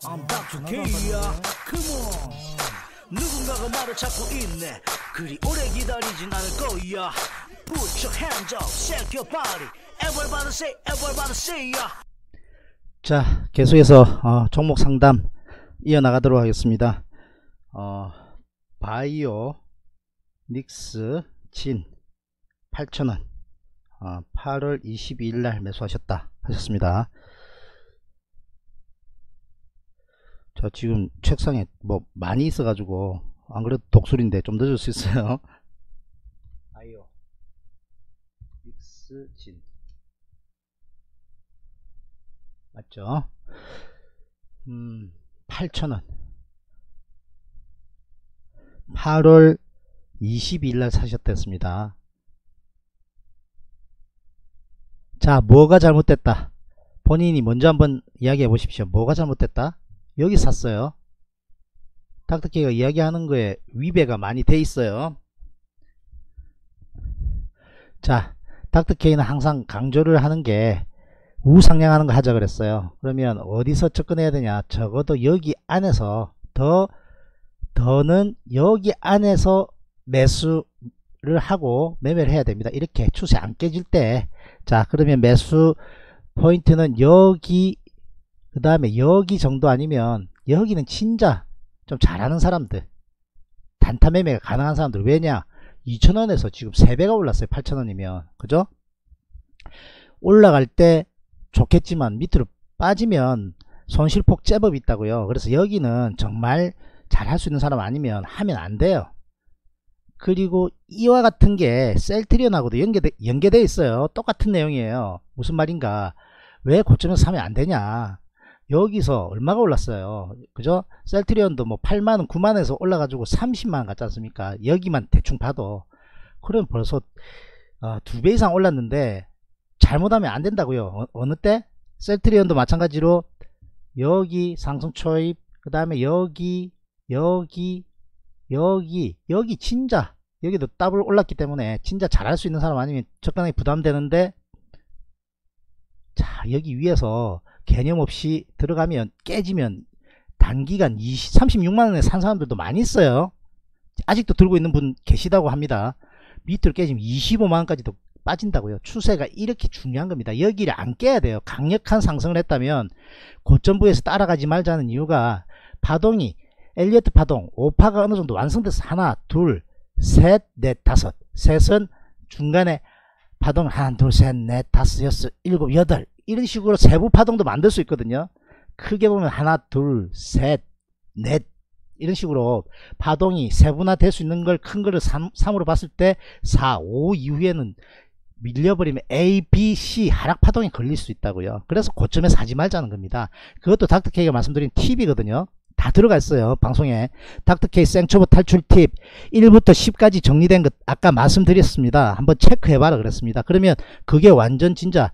I'm Dr. K야. Come on. 누군가가 말을 찾고 있네. 그리 오래 기다리진 않을 거야. Put your hands up, shake your body. Everybody say ya. 자, 계속해서 종목 상담 이어나가도록 하겠습니다. 바이오 닉스 진 8,000원 8월 22일날 매수하셨다 하셨습니다. 자, 지금 책상에 뭐 많이 있어가지고 안 그래도 독수리인데 좀 늦을 수 있어요. 바이오 닉스 진 맞죠? 8,000원 8월 22일날 사셨댔습니다. 자, 뭐가 잘못됐다? 본인이 먼저 한번 이야기해 보십시오. 뭐가 잘못됐다? 여기 샀어요. 닥터케이가 이야기하는 거에 위배가 많이 돼 있어요. 자, 닥터케이는 항상 강조를 하는 게 우상향하는 거 하자 그랬어요. 그러면 어디서 접근해야 되냐? 적어도 여기 안에서 더는 여기 안에서 매수를 하고 매매를 해야 됩니다. 이렇게 추세 안 깨질 때. 자, 그러면 매수 포인트는 여기 그 다음에 여기 정도 아니면 여기는 진짜 좀 잘하는 사람들, 단타 매매가 가능한 사람들. 왜냐? 2,000원에서 지금 3배가 올랐어요. 8,000원이면 그죠? 올라갈 때 좋겠지만 밑으로 빠지면 손실폭 제법 있다고요. 그래서 여기는 정말 잘 할 수 있는 사람 아니면 하면 안 돼요. 그리고 이와 같은 게 셀트리온하고도 연계되어 있어요. 똑같은 내용이에요. 무슨 말인가? 왜 고점에서 사면 안 되냐? 여기서 얼마가 올랐어요? 그죠? 셀트리온도 뭐 8만원 9만원에서 올라가지고 30만원 갔지 않습니까? 여기만 대충 봐도. 그럼 벌써 2배 이상 올랐는데 잘못하면 안 된다고요. 어느 때? 셀트리온도 마찬가지로 여기 상승 초입, 그 다음에 여기 진짜 여기도 더블 올랐기 때문에 진짜 잘할 수 있는 사람 아니면 적당히 부담되는데, 자, 여기 위에서 개념 없이 들어가면 깨지면 단기간 36만원에 산 사람들도 많이 있어요. 아직도 들고 있는 분 계시다고 합니다. 밑으로 깨지면 25만원까지도 빠진다고요. 추세가 이렇게 중요한 겁니다. 여기를 안 깨야 돼요. 강력한 상승을 했다면 고점부에서 따라가지 말자는 이유가, 파동이 엘리어트 파동 5파가 어느 정도 완성돼서 하나 둘 셋 넷 다섯, 셋은 중간에 파동 하나 둘 셋 넷 다섯 여섯 일곱 여덟, 이런 식으로 세부 파동도 만들 수 있거든요. 크게 보면 하나 둘 셋 넷 이런 식으로 파동이 세분화 될 수 있는 걸, 큰 거를 3으로 봤을 때 4, 5 이후에는 밀려버리면 A, B, C 하락 파동이 걸릴 수 있다고요. 그래서 고점에 사지 말자는 겁니다. 그것도 닥터케이가 말씀드린 팁이거든요. 다 들어가 있어요. 방송에 닥터케이 생초보 탈출 팁 1부터 10까지 정리된 것 아까 말씀드렸습니다. 한번 체크해 봐라 그랬습니다. 그러면 그게 완전 진짜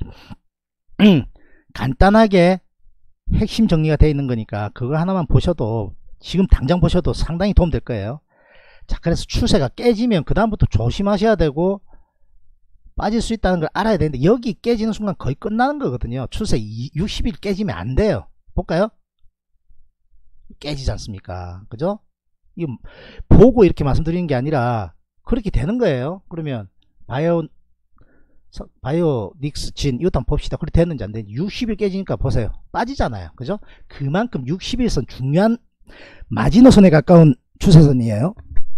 간단하게 핵심 정리가 되어 있는 거니까 그거 하나만 보셔도, 지금 당장 보셔도 상당히 도움 될 거예요. 자, 그래서 추세가 깨지면 그 다음부터 조심하셔야 되고 빠질 수 있다는 걸 알아야 되는데, 여기 깨지는 순간 거의 끝나는 거거든요. 추세 60일 깨지면 안 돼요. 볼까요? 깨지지 않습니까? 그죠? 이거 보고 이렇게 말씀드리는 게 아니라 그렇게 되는 거예요. 그러면 바이오 닉스 진 이것도 한번 봅시다. 그렇게 됐는지 안 됐는지. 60일 깨지니까 보세요. 빠지잖아요. 그죠? 그만큼 60일선 중요한 마지노선에 가까운 추세선이에요.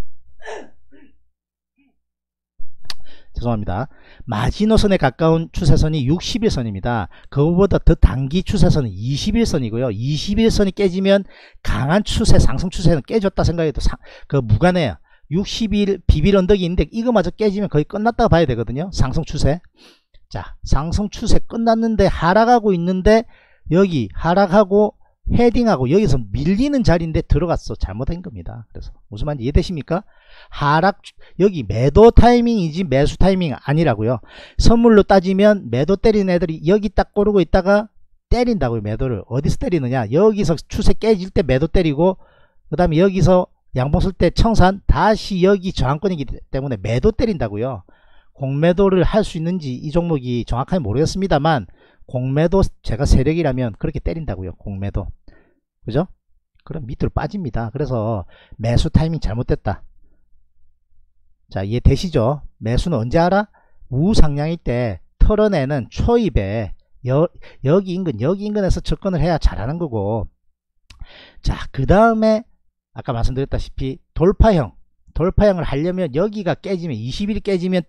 죄송합니다. 마지노선에 가까운 추세선이 60일선입니다. 그거보다 더 단기 추세선은 20일선이고요. 20일선이 깨지면 강한 추세, 상승 추세는 깨졌다 생각해도 무관해요. 60일 비빌 언덕이 있는데 이거마저 깨지면 거의 끝났다고 봐야 되거든요. 상승 추세. 자, 상승 추세 끝났는데 하락하고 있는데, 여기 하락하고 헤딩하고 여기서 밀리는 자리인데 들어갔어. 잘못한 겁니다. 그래서 무슨 말인지 이해되십니까? 하락, 여기 매도 타이밍이지 매수 타이밍 아니라고요. 선물로 따지면 매도 때리는 애들이 여기 딱 고르고 있다가 때린다고요. 매도를 어디서 때리느냐, 여기서 추세 깨질 때 매도 때리고, 그 다음에 여기서 양봉 쓸 때 청산, 다시 여기 저항권이기 때문에 매도 때린다고요. 공매도를 할 수 있는지 이 종목이 정확하게 모르겠습니다만 공매도 제가 세력이라면 그렇게 때린다고요. 공매도. 그죠? 그럼 밑으로 빠집니다. 그래서 매수 타이밍 잘못됐다. 자, 이해되시죠? 매수는 언제 알아? 우상향일 때 털어내는 초입에 여기 인근에서 접근을 해야 잘하는 거고, 자, 그 다음에 아까 말씀드렸다시피 돌파형을 하려면 여기가 깨지면 20일이 깨지면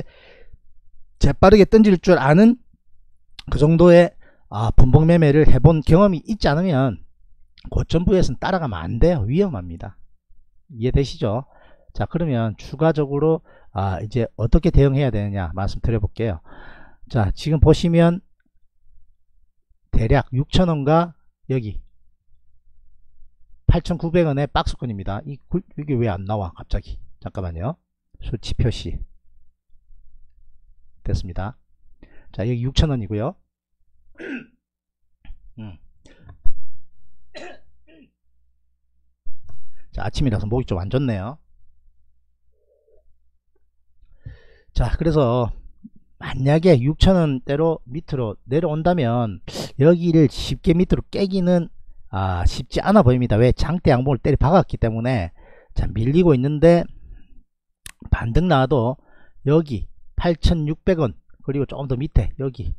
재빠르게 던질 줄 아는 그 정도의 분봉 매매를 해본 경험이 있지 않으면 고점 부에서는 따라가면 안 돼요. 위험합니다. 이해되시죠? 자, 그러면 추가적으로 이제 어떻게 대응해야 되느냐 말씀드려 볼게요. 자, 지금 보시면 대략 6,000원과 여기 8,900원의 박스권입니다. 이게 왜 안 나와 갑자기? 잠깐만요. 수치 표시 됐습니다. 자, 여기 6,000원이고요. 자, 아침이라서 목이 좀 안 좋네요. 자, 그래서 만약에 6,000원대로 밑으로 내려온다면 여기를 쉽게 밑으로 깨기는 쉽지 않아 보입니다. 왜? 장대 양봉을 때려 박았기 때문에. 자, 밀리고 있는데 반등 나와도 여기 8,600원 그리고 조금 더 밑에 여기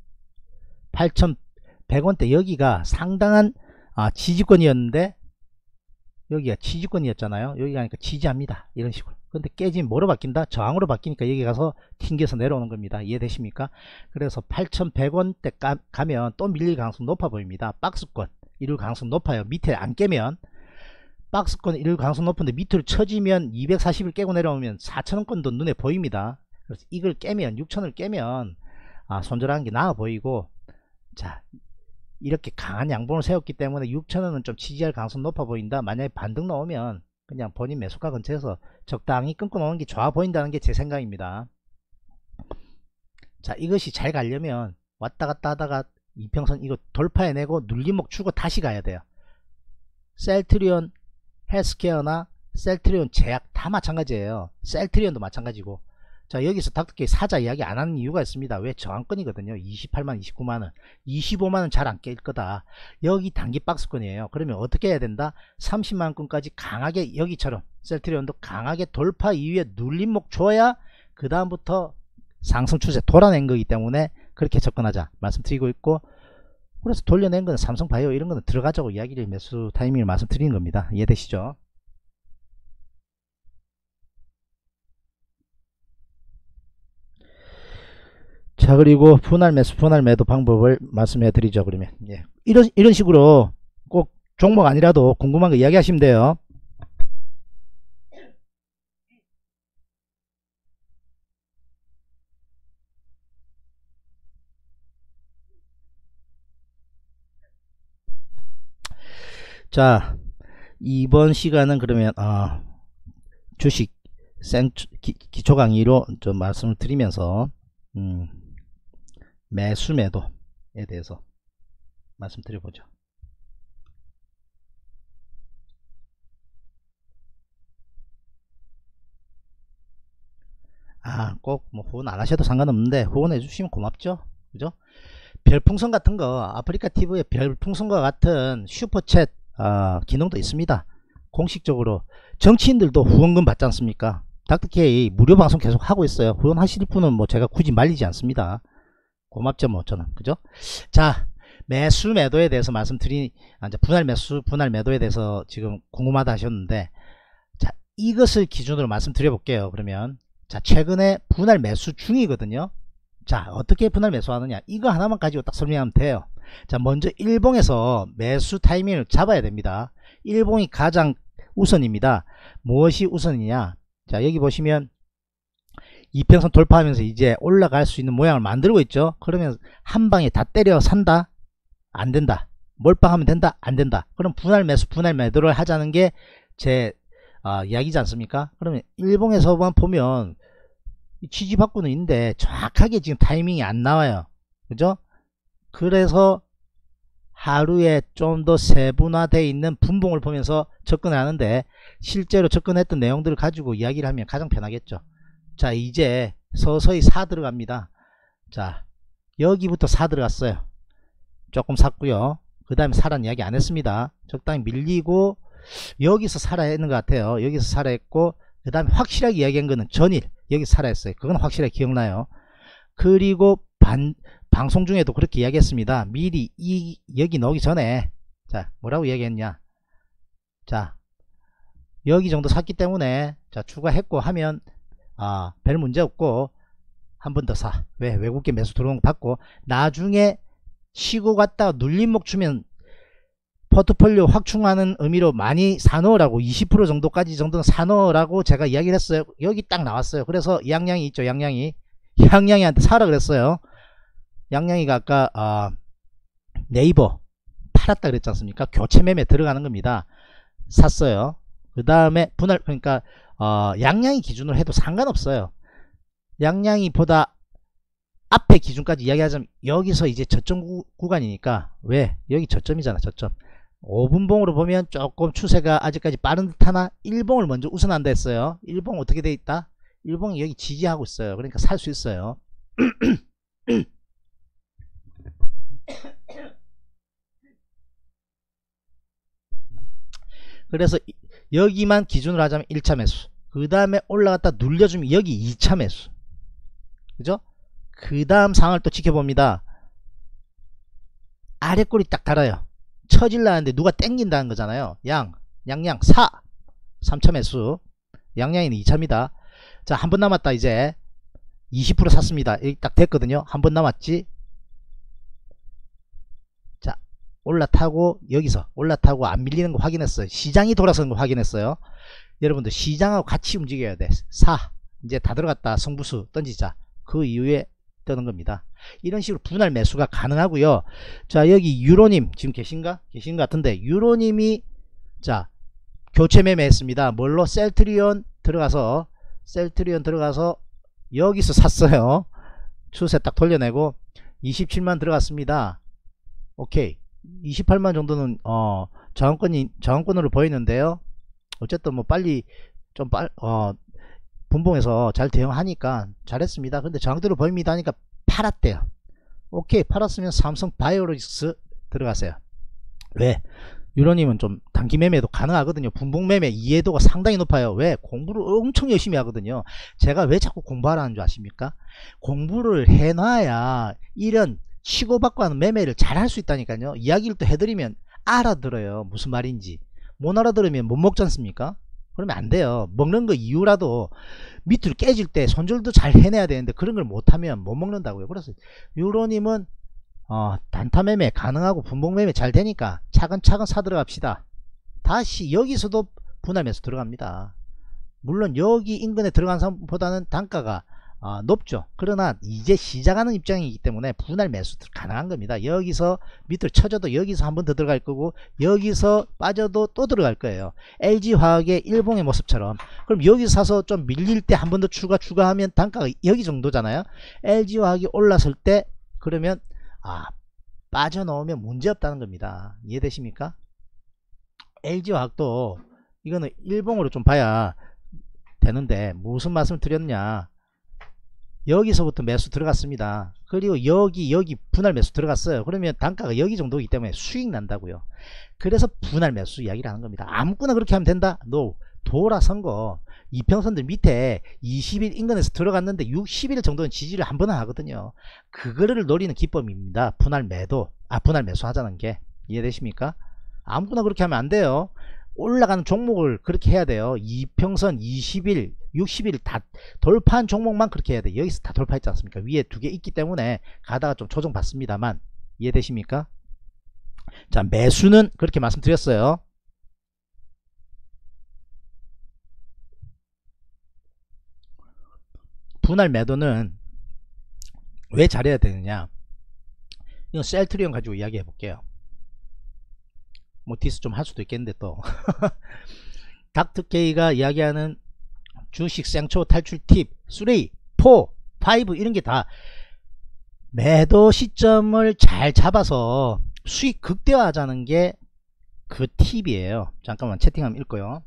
8,100원대 여기가 상당한 지지권이었는데 여기가 지지권이었잖아요. 여기 가니까 지지합니다. 이런 식으로. 근데 깨지면 뭐로 바뀐다? 저항으로 바뀌니까 여기 가서 튕겨서 내려오는 겁니다. 이해되십니까? 그래서 8,100원대 가면 또 밀릴 가능성 높아 보입니다. 박스권 이룰 가능성 높아요. 밑에 안 깨면 박스권 이룰 가능성 높은데 밑으로 쳐지면 240을 깨고 내려오면 4,000원권도 눈에 보입니다. 그래서 이걸 깨면 6,000을 깨면 손절하는 게 나아 보이고, 자, 이렇게 강한 양봉을 세웠기 때문에 6,000원은 좀 지지할 가능성 높아 보인다. 만약에 반등 나오면 그냥 본인 매수가 근처에서 적당히 끊고 놓는 게 좋아 보인다는 게 제 생각입니다. 자, 이것이 잘 가려면 왔다 갔다 하다가 이평선 이거 돌파해내고 눌림목 주고 다시 가야 돼요. 셀트리온 헬스케어나 셀트리온 제약 다 마찬가지예요. 셀트리온도 마찬가지고. 자, 여기서 닥터케이 사자 이야기 안 하는 이유가 있습니다. 왜? 저항권이거든요. 28만 29만원 25만원 잘 안 깰 거다. 여기 단기 박스권이에요. 그러면 어떻게 해야 된다? 30만원권까지 강하게, 여기처럼 셀트리온도 강하게 돌파 이후에 눌림목 줘야 그 다음부터 상승 추세 돌아낸 거기 때문에 그렇게 접근하자 말씀드리고 있고, 그래서 돌려낸 거는 삼성바이오 이런 거는 들어가자고 이야기를 매수 타이밍을 말씀드리는 겁니다. 이해되시죠? 자, 그리고 분할 매수 분할 매도 방법을 말씀해 드리죠. 그러면 이런 식으로 꼭 종목 아니라도 궁금한 거 이야기 하시면 돼요. 자, 이번 시간은 그러면 주식 기초 강의로 좀 말씀을 드리면서 매수 매도에 대해서 말씀드려보죠. 꼭 뭐 후원 안 하셔도 상관없는데 후원해 주시면 고맙죠. 그죠? 별풍선 같은 거, 아프리카 TV의 별풍선과 같은 슈퍼챗 기능도 있습니다. 공식적으로 정치인들도 후원금 받지 않습니까? 닥터케이 무료 방송 계속 하고 있어요. 후원하실 분은 뭐 제가 굳이 말리지 않습니다. 고맙죠, 뭐 저는. 그죠? 자, 매수 매도에 대해서 이제 분할 매수 분할 매도에 대해서 지금 궁금하다 하셨는데, 자, 이것을 기준으로 말씀드려 볼게요. 그러면 자, 최근에 분할 매수 중이거든요. 자, 어떻게 분할 매수하느냐, 이거 하나만 가지고 딱 설명하면 돼요. 자, 먼저 일봉에서 매수 타이밍을 잡아야 됩니다. 일봉이 가장 우선입니다. 무엇이 우선이냐, 자, 여기 보시면 이평선 돌파하면서 이제 올라갈 수 있는 모양을 만들고 있죠. 그러면 한 방에 다 때려 산다? 안 된다. 몰빵하면 된다? 안 된다. 그럼 분할 매수 분할 매도를 하자는 게 제 이야기지 않습니까? 그러면 일봉에서만 보면 지지받고는 있는데 정확하게 지금 타이밍이 안 나와요. 그죠? 그래서 하루에 좀 더 세분화되어 있는 분봉을 보면서 접근을 하는데, 실제로 접근했던 내용들을 가지고 이야기를 하면 가장 편하겠죠. 자, 이제 서서히 사 들어갑니다. 자, 여기부터 사 들어갔어요. 조금 샀고요. 그 다음에 살아는 이야기 안 했습니다. 적당히 밀리고 여기서 살아있는 것 같아요. 여기서 살아있고 그 다음에 확실하게 이야기한 거는 전일 여기서 살아있어요. 그건 확실하게 기억나요. 그리고 방송 중에도 그렇게 이야기했습니다. 미리 여기 나오기 전에 자 뭐라고 이야기했냐, 자 여기 정도 샀기 때문에 자 추가했고 하면 별 문제 없고 한 번 더 사. 왜? 외국계 매수 들어온 거 받고 나중에 쉬고 갔다가 눌림목 주면 포트폴리오 확충하는 의미로 많이 사놓으라고, 20% 정도까지 정도는 사놓으라고 제가 이야기를 했어요. 여기 딱 나왔어요. 그래서 양양이 있죠. 양양이한테 사라 그랬어요. 양양이가 아까 네이버 팔았다 그랬지 않습니까? 교체 매매 들어가는 겁니다. 샀어요. 그 다음에 분할, 그러니까 양양이 기준으로 해도 상관없어요. 양양이보다 앞에 기준까지 이야기하자면 여기서 이제 저점 구간이니까, 왜? 여기 저점이잖아. 저점. 5분봉으로 보면 조금 추세가 아직까지 빠른 듯 하나, 일봉을 먼저 우선한다 했어요. 일봉 어떻게 돼 있다? 일봉이 여기 지지하고 있어요. 그러니까 살 수 있어요. 그래서 여기만 기준으로 하자면 1차 매수, 그 다음에 올라갔다 눌려주면 여기 2차 매수, 그죠? 그 다음 상황을 또 지켜봅니다. 아래 꼬리 딱 달아요. 처질라는데 누가 땡긴다는 거잖아요. 양양 3차 매수, 양양이는 2차입니다. 자, 한 번 남았다. 이제 20% 샀습니다. 여기 딱 됐거든요. 한 번 남았지. 자, 올라타고 여기서 올라타고 안 밀리는 거 확인했어요. 시장이 돌아서는 거 확인했어요. 여러분들 시장하고 같이 움직여야 돼. 이제 다 들어갔다. 성부수 던지자. 그 이후에 뜨는 겁니다. 이런 식으로 분할 매수가 가능하고요. 자, 여기 유로님 지금 계신 것 같은데, 유로님이 자 교체 매매했습니다. 뭘로? 셀트리온 들어가서 여기서 샀어요. 추세 딱 돌려내고 27만 들어갔습니다. 오케이. 28만 정도는 저항권으로 보이는데요. 어쨌든 뭐 빨리 분봉에서 잘 대응하니까 잘했습니다. 근데 저항대로 보입니다 하니까 팔았대요. 오케이, 팔았으면 삼성 바이오로직스 들어가세요. 왜? 유로님은 좀 단기 매매도 가능하거든요. 분봉 매매 이해도가 상당히 높아요. 왜? 공부를 엄청 열심히 하거든요. 제가 왜 자꾸 공부하라는 줄 아십니까? 공부를 해놔야 이런 치고받고 하는 매매를 잘 할 수 있다니까요. 이야기를 또 해드리면 알아들어요. 무슨 말인지. 못 알아들으면 못 먹지 않습니까? 그러면 안 돼요. 먹는 거 이유라도 밑으로 깨질 때 손절도 잘 해내야 되는데 그런 걸 못하면 못 먹는다고요. 그래서 유로님은 단타 매매 가능하고 분봉 매매 잘 되니까 차근차근 사 들어갑시다. 다시 여기서도 분할 매수 들어갑니다. 물론 여기 인근에 들어간 사람보다는 단가가 높죠. 그러나 이제 시작하는 입장이기 때문에 분할 매수 가능한 겁니다. 여기서 밑으로 쳐져도 여기서 한 번 더 들어갈 거고, 여기서 빠져도 또 들어갈 거예요. LG화학의 일봉의 모습처럼. 그럼 여기서 사서 좀 밀릴 때 한 번 더 추가하면 단가가 여기 정도잖아요. LG화학이 올랐을 때 그러면 빠져나오면 문제없다는 겁니다. 이해되십니까? LG화학도 이거는 일봉으로 좀 봐야 되는데 무슨 말씀을 드렸냐, 여기서부터 매수 들어갔습니다. 그리고 여기 분할 매수 들어갔어요. 그러면 단가가 여기 정도이기 때문에 수익 난다고요. 그래서 분할 매수 이야기를 하는 겁니다. 아무거나 그렇게 하면 된다? No. 돌아선 거 이평선들 밑에 20일 인근에서 들어갔는데 60일 정도는 지지를 한 번은 하거든요. 그거를 노리는 기법입니다. 분할 매수 하자는 게. 이해되십니까? 아무거나 그렇게 하면 안 돼요. 올라가는 종목을 그렇게 해야 돼요. 이평선 20일 60일 다 돌파한 종목만 그렇게 해야 돼. 여기서 다 돌파했지 않습니까? 위에 두 개 있기 때문에 가다가 좀 조정 받습니다만. 이해되십니까? 자, 매수는 그렇게 말씀드렸어요. 분할 매도는 왜 잘해야 되느냐, 이건 셀트리온 가지고 이야기해 볼게요. 뭐 디스 좀 할 수도 있겠는데 또 닥터케이가 이야기하는 주식 생초 탈출 팁 3, 4, 5 이런 게 다 매도 시점을 잘 잡아서 수익 극대화하자는 게 그 팁이에요. 잠깐만 채팅하면 읽고요.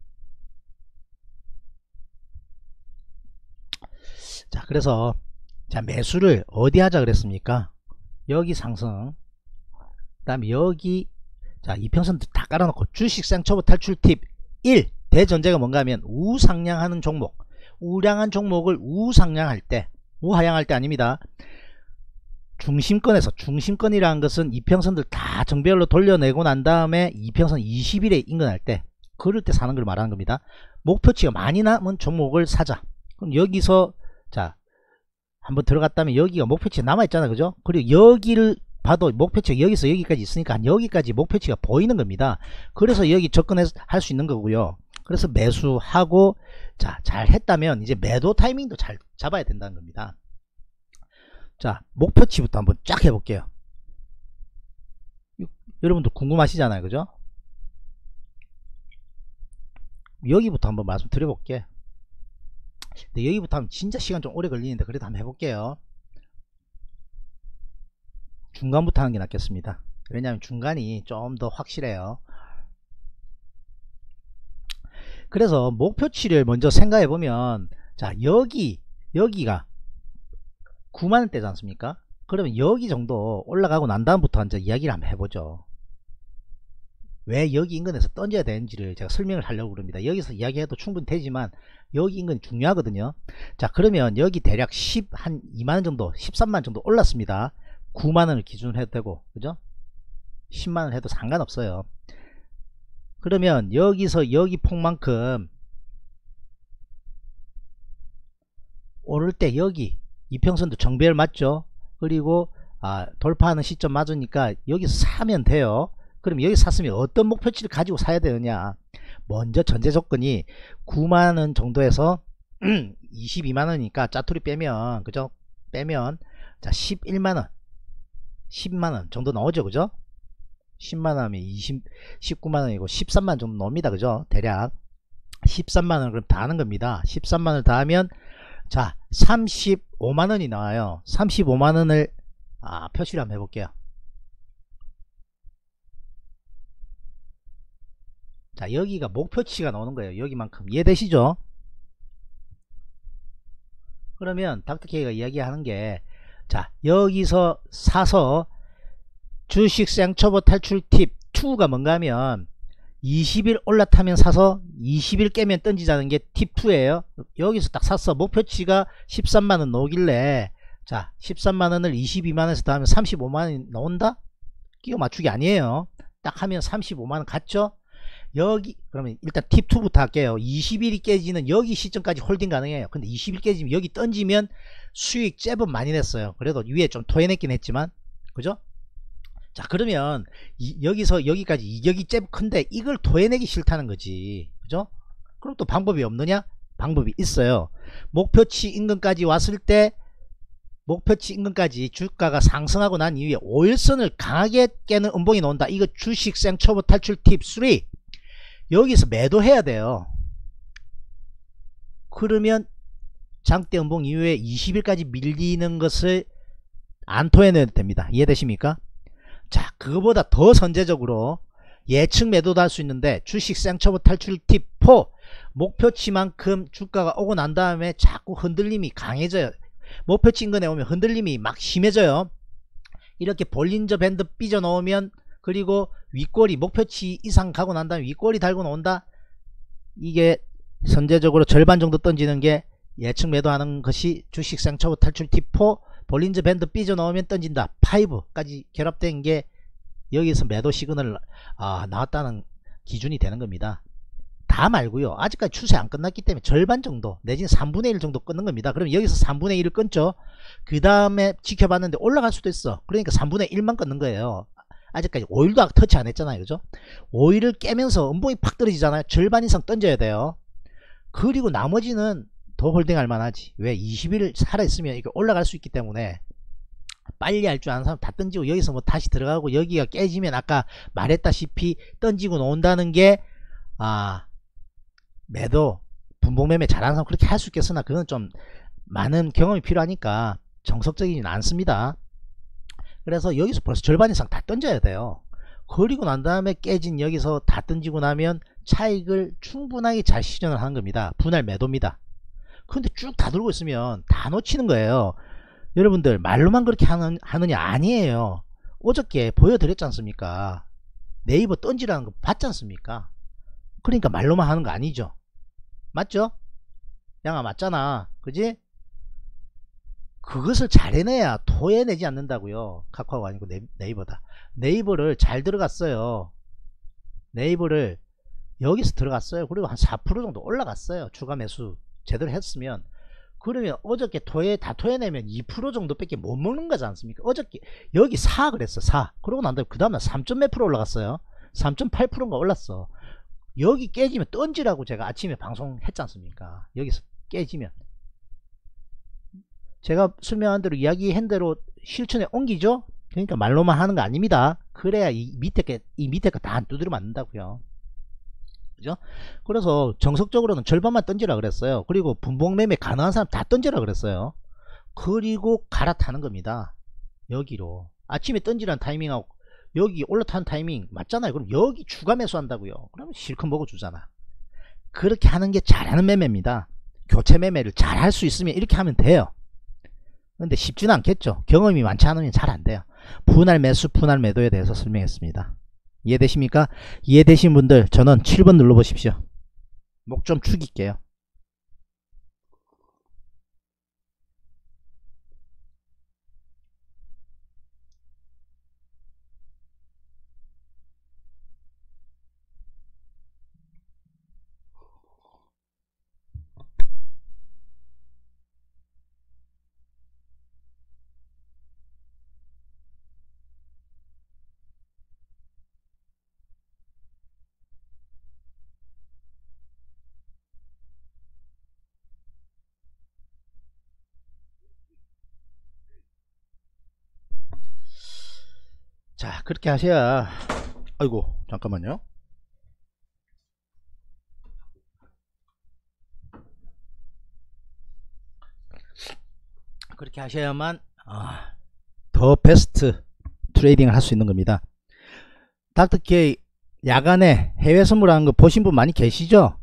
자, 그래서 자, 매수를 어디 하자 그랬습니까? 여기 상승, 그 다음에 여기, 자, 이평선 다 깔아놓고 주식 생초보 탈출 팁 1. 대전제가 뭔가 하면 우상향하는 종목, 우량한 종목을 우상향할 때, 우하향할 때 아닙니다. 중심권에서, 중심권이라는 것은 이평선들 다 정배열로 돌려내고 난 다음에 이평선 20일에 인근할 때, 그럴 때 사는 걸 말하는 겁니다. 목표치가 많이 남은 종목을 사자. 그럼 여기서 자 한번 들어갔다면 여기가 목표치가 남아있잖아, 그죠? 그리고 여기를 봐도 목표치가 여기서 여기까지 있으니까 여기까지 목표치가 보이는 겁니다. 그래서 여기 접근해서 할 수 있는 거고요. 그래서 매수하고, 자, 잘 했다면 이제 매도 타이밍도 잘 잡아야 된다는 겁니다. 자, 목표치부터 한번 쫙 해볼게요. 여러분들 궁금하시잖아요, 그죠? 여기부터 한번 말씀드려 볼게. 근데 여기부터 하면 진짜 시간 좀 오래 걸리는데 그래도 한번 해볼게요. 중간부터 하는 게 낫겠습니다. 왜냐하면 중간이 좀 더 확실해요. 그래서 목표치를 먼저 생각해 보면, 자, 여기가 9만원대지 않습니까? 그러면 여기 정도 올라가고 난 다음부터 이제 이야기를 한번 해보죠. 왜 여기 인근에서 던져야 되는지를 제가 설명을 하려고 그럽니다. 여기서 이야기해도 충분히 되지만 여기 인근이 중요하거든요. 자, 그러면 여기 대략 한 2만원 정도, 13만원 정도 올랐습니다. 9만원을 기준으로 해도 되고, 그죠? 10만원 해도 상관없어요. 그러면 여기서 여기 폭만큼 오를 때 여기 이평선도 정배열 맞죠? 그리고 돌파하는 시점 맞으니까 여기서 사면 돼요. 그럼 여기 샀으면 어떤 목표치를 가지고 사야 되느냐? 먼저 전제 조건이 9만원 정도에서 22만원이니까 짜투리 빼면, 그죠? 빼면, 자, 11만원, 10만원 정도 나오죠, 그죠? 10만원 하면 19만원이고 13만원 정도 나옵니다, 그죠? 대략 13만원 그럼 다 하는 겁니다. 13만원을 다 하면, 자, 35만원이 나와요. 35만원을 표시를 한번 해볼게요. 자, 여기가 목표치가 나오는 거예요. 여기만큼. 이해되시죠? 그러면 닥터케이가 이야기하는 게, 자, 여기서 사서 주식 생초보 탈출 팁 2가 뭔가 하면 20일 올라타면 사서 20일 깨면 던지자는 게 팁 2예요. 여기서 딱 샀어. 목표치가 13만원 나오길래, 자, 13만원을 22만원에서 더하면 35만원이 나온다? 끼워 맞추기 아니에요. 딱 하면 35만원 갔죠? 여기 그러면 일단 팁 2부터 할게요. 20일이 깨지는 여기 시점까지 홀딩 가능해요. 근데 20일 깨지면 여기 던지면 수익 제법 많이 냈어요. 그래도 위에 좀 토해냈긴 했지만, 그죠? 자, 그러면 여기서 여기까지 이격이 제법 큰데 이걸 토해내기 싫다는 거지, 그죠? 그럼 또 방법이 없느냐? 방법이 있어요. 목표치 인근까지 왔을 때, 목표치 인근까지 주가가 상승하고 난 이후에 5일선을 강하게 깨는 음봉이 나온다. 이거 주식 생초보 탈출 팁 3. 여기서 매도해야 돼요. 그러면 장대 음봉 이후에 20일까지 밀리는 것을 안 토해내도 됩니다. 이해되십니까? 자, 그거보다 더 선제적으로 예측 매도도 할 수 있는데, 주식 생초보 탈출 팁 4. 목표치만큼 주가가 오고 난 다음에 자꾸 흔들림이 강해져요. 목표치 인근에 오면 흔들림이 막 심해져요. 이렇게 볼린저 밴드 삐져 넣으면, 그리고 윗꼬리 목표치 이상 가고 난 다음에 윗꼬리 달고 나온다. 이게 선제적으로 절반 정도 던지는 게 예측 매도하는 것이 주식 생초보 탈출 팁 4. 볼린저 밴드 삐져 넣으면 던진다. 5까지 결합된 게 여기서 매도 시그널 나왔다는 기준이 되는 겁니다. 다 말고요. 아직까지 추세 안 끝났기 때문에 절반 정도 내지는 3분의 1 정도 끊는 겁니다. 그럼 여기서 3분의 1을 끊죠. 그 다음에 지켜봤는데 올라갈 수도 있어. 그러니까 3분의 1만 끊는 거예요. 아직까지 5일도 터치 안 했잖아요, 그죠? 5일을 깨면서 음봉이 팍 떨어지잖아요. 절반 이상 던져야 돼요. 그리고 나머지는 더 홀딩할 만하지. 왜? 20일 살아있으면 이게 올라갈 수 있기 때문에 빨리 할 줄 아는 사람 다 던지고, 여기서 뭐 다시 들어가고, 여기가 깨지면 아까 말했다시피 던지고 놓는다는 게 매도 분봉매매 잘하는 사람 그렇게 할 수 있겠으나 그건 좀 많은 경험이 필요하니까 정석적이진 않습니다. 그래서 여기서 벌써 절반 이상 다 던져야 돼요. 그리고 난 다음에 깨진 여기서 다 던지고 나면 차익을 충분하게 잘 실현을 하는 겁니다. 분할 매도입니다. 근데 쭉 다 들고 있으면 다 놓치는 거예요. 여러분들 말로만 그렇게 하느냐? 아니에요. 어저께 보여드렸지 않습니까? 네이버 던지라는 거 봤지 않습니까? 그러니까 말로만 하는 거 아니죠. 맞죠? 양아 맞잖아. 그지? 그것을 잘 해내야 토해내지 않는다고요. 카카오가 아니고 네이버다. 네이버를 잘 들어갔어요. 네이버를 여기서 들어갔어요. 그리고 한 4% 정도 올라갔어요. 추가 매수 제대로 했으면. 그러면 어저께 다 토해내면 2% 정도 밖에 못 먹는 거지 않습니까? 어저께 여기 4 그랬어. 4. 그러고 난 다음에 그 다음에 3. 몇 프로 올라갔어요. 3.8%인가 올랐어. 여기 깨지면 던지라고 제가 아침에 방송했지 않습니까? 여기서 깨지면 제가 설명한 대로 이야기한 대로 실천에 옮기죠. 그러니까 말로만 하는 거 아닙니다. 그래야 이 밑에 거 다 안 두드려 맞는다고요. 그죠? 그래서 정석적으로는 절반만 던지라 그랬어요. 그리고 분봉 매매 가능한 사람 다 던지라 그랬어요. 그리고 갈아타는 겁니다. 여기로 아침에 던지라는 타이밍하고 여기 올라타는 타이밍 맞잖아요. 그럼 여기 추가 매수한다고요. 그러면 실컷 먹어주잖아. 그렇게 하는 게 잘하는 매매입니다. 교체 매매를 잘 할 수 있으면 이렇게 하면 돼요. 근데 쉽지는 않겠죠. 경험이 많지 않으면 잘 안 돼요. 분할 매수, 분할 매도에 대해서 설명했습니다. 이해되십니까? 이해되신 분들 저는 7번 눌러보십시오. 목 좀 축일게요. 자, 그렇게 하셔야, 아이고 잠깐만요. 그렇게 하셔야만 더 베스트 트레이딩을 할 수 있는 겁니다. 닥터케이 야간에 해외 선물하는 거 보신 분 많이 계시죠?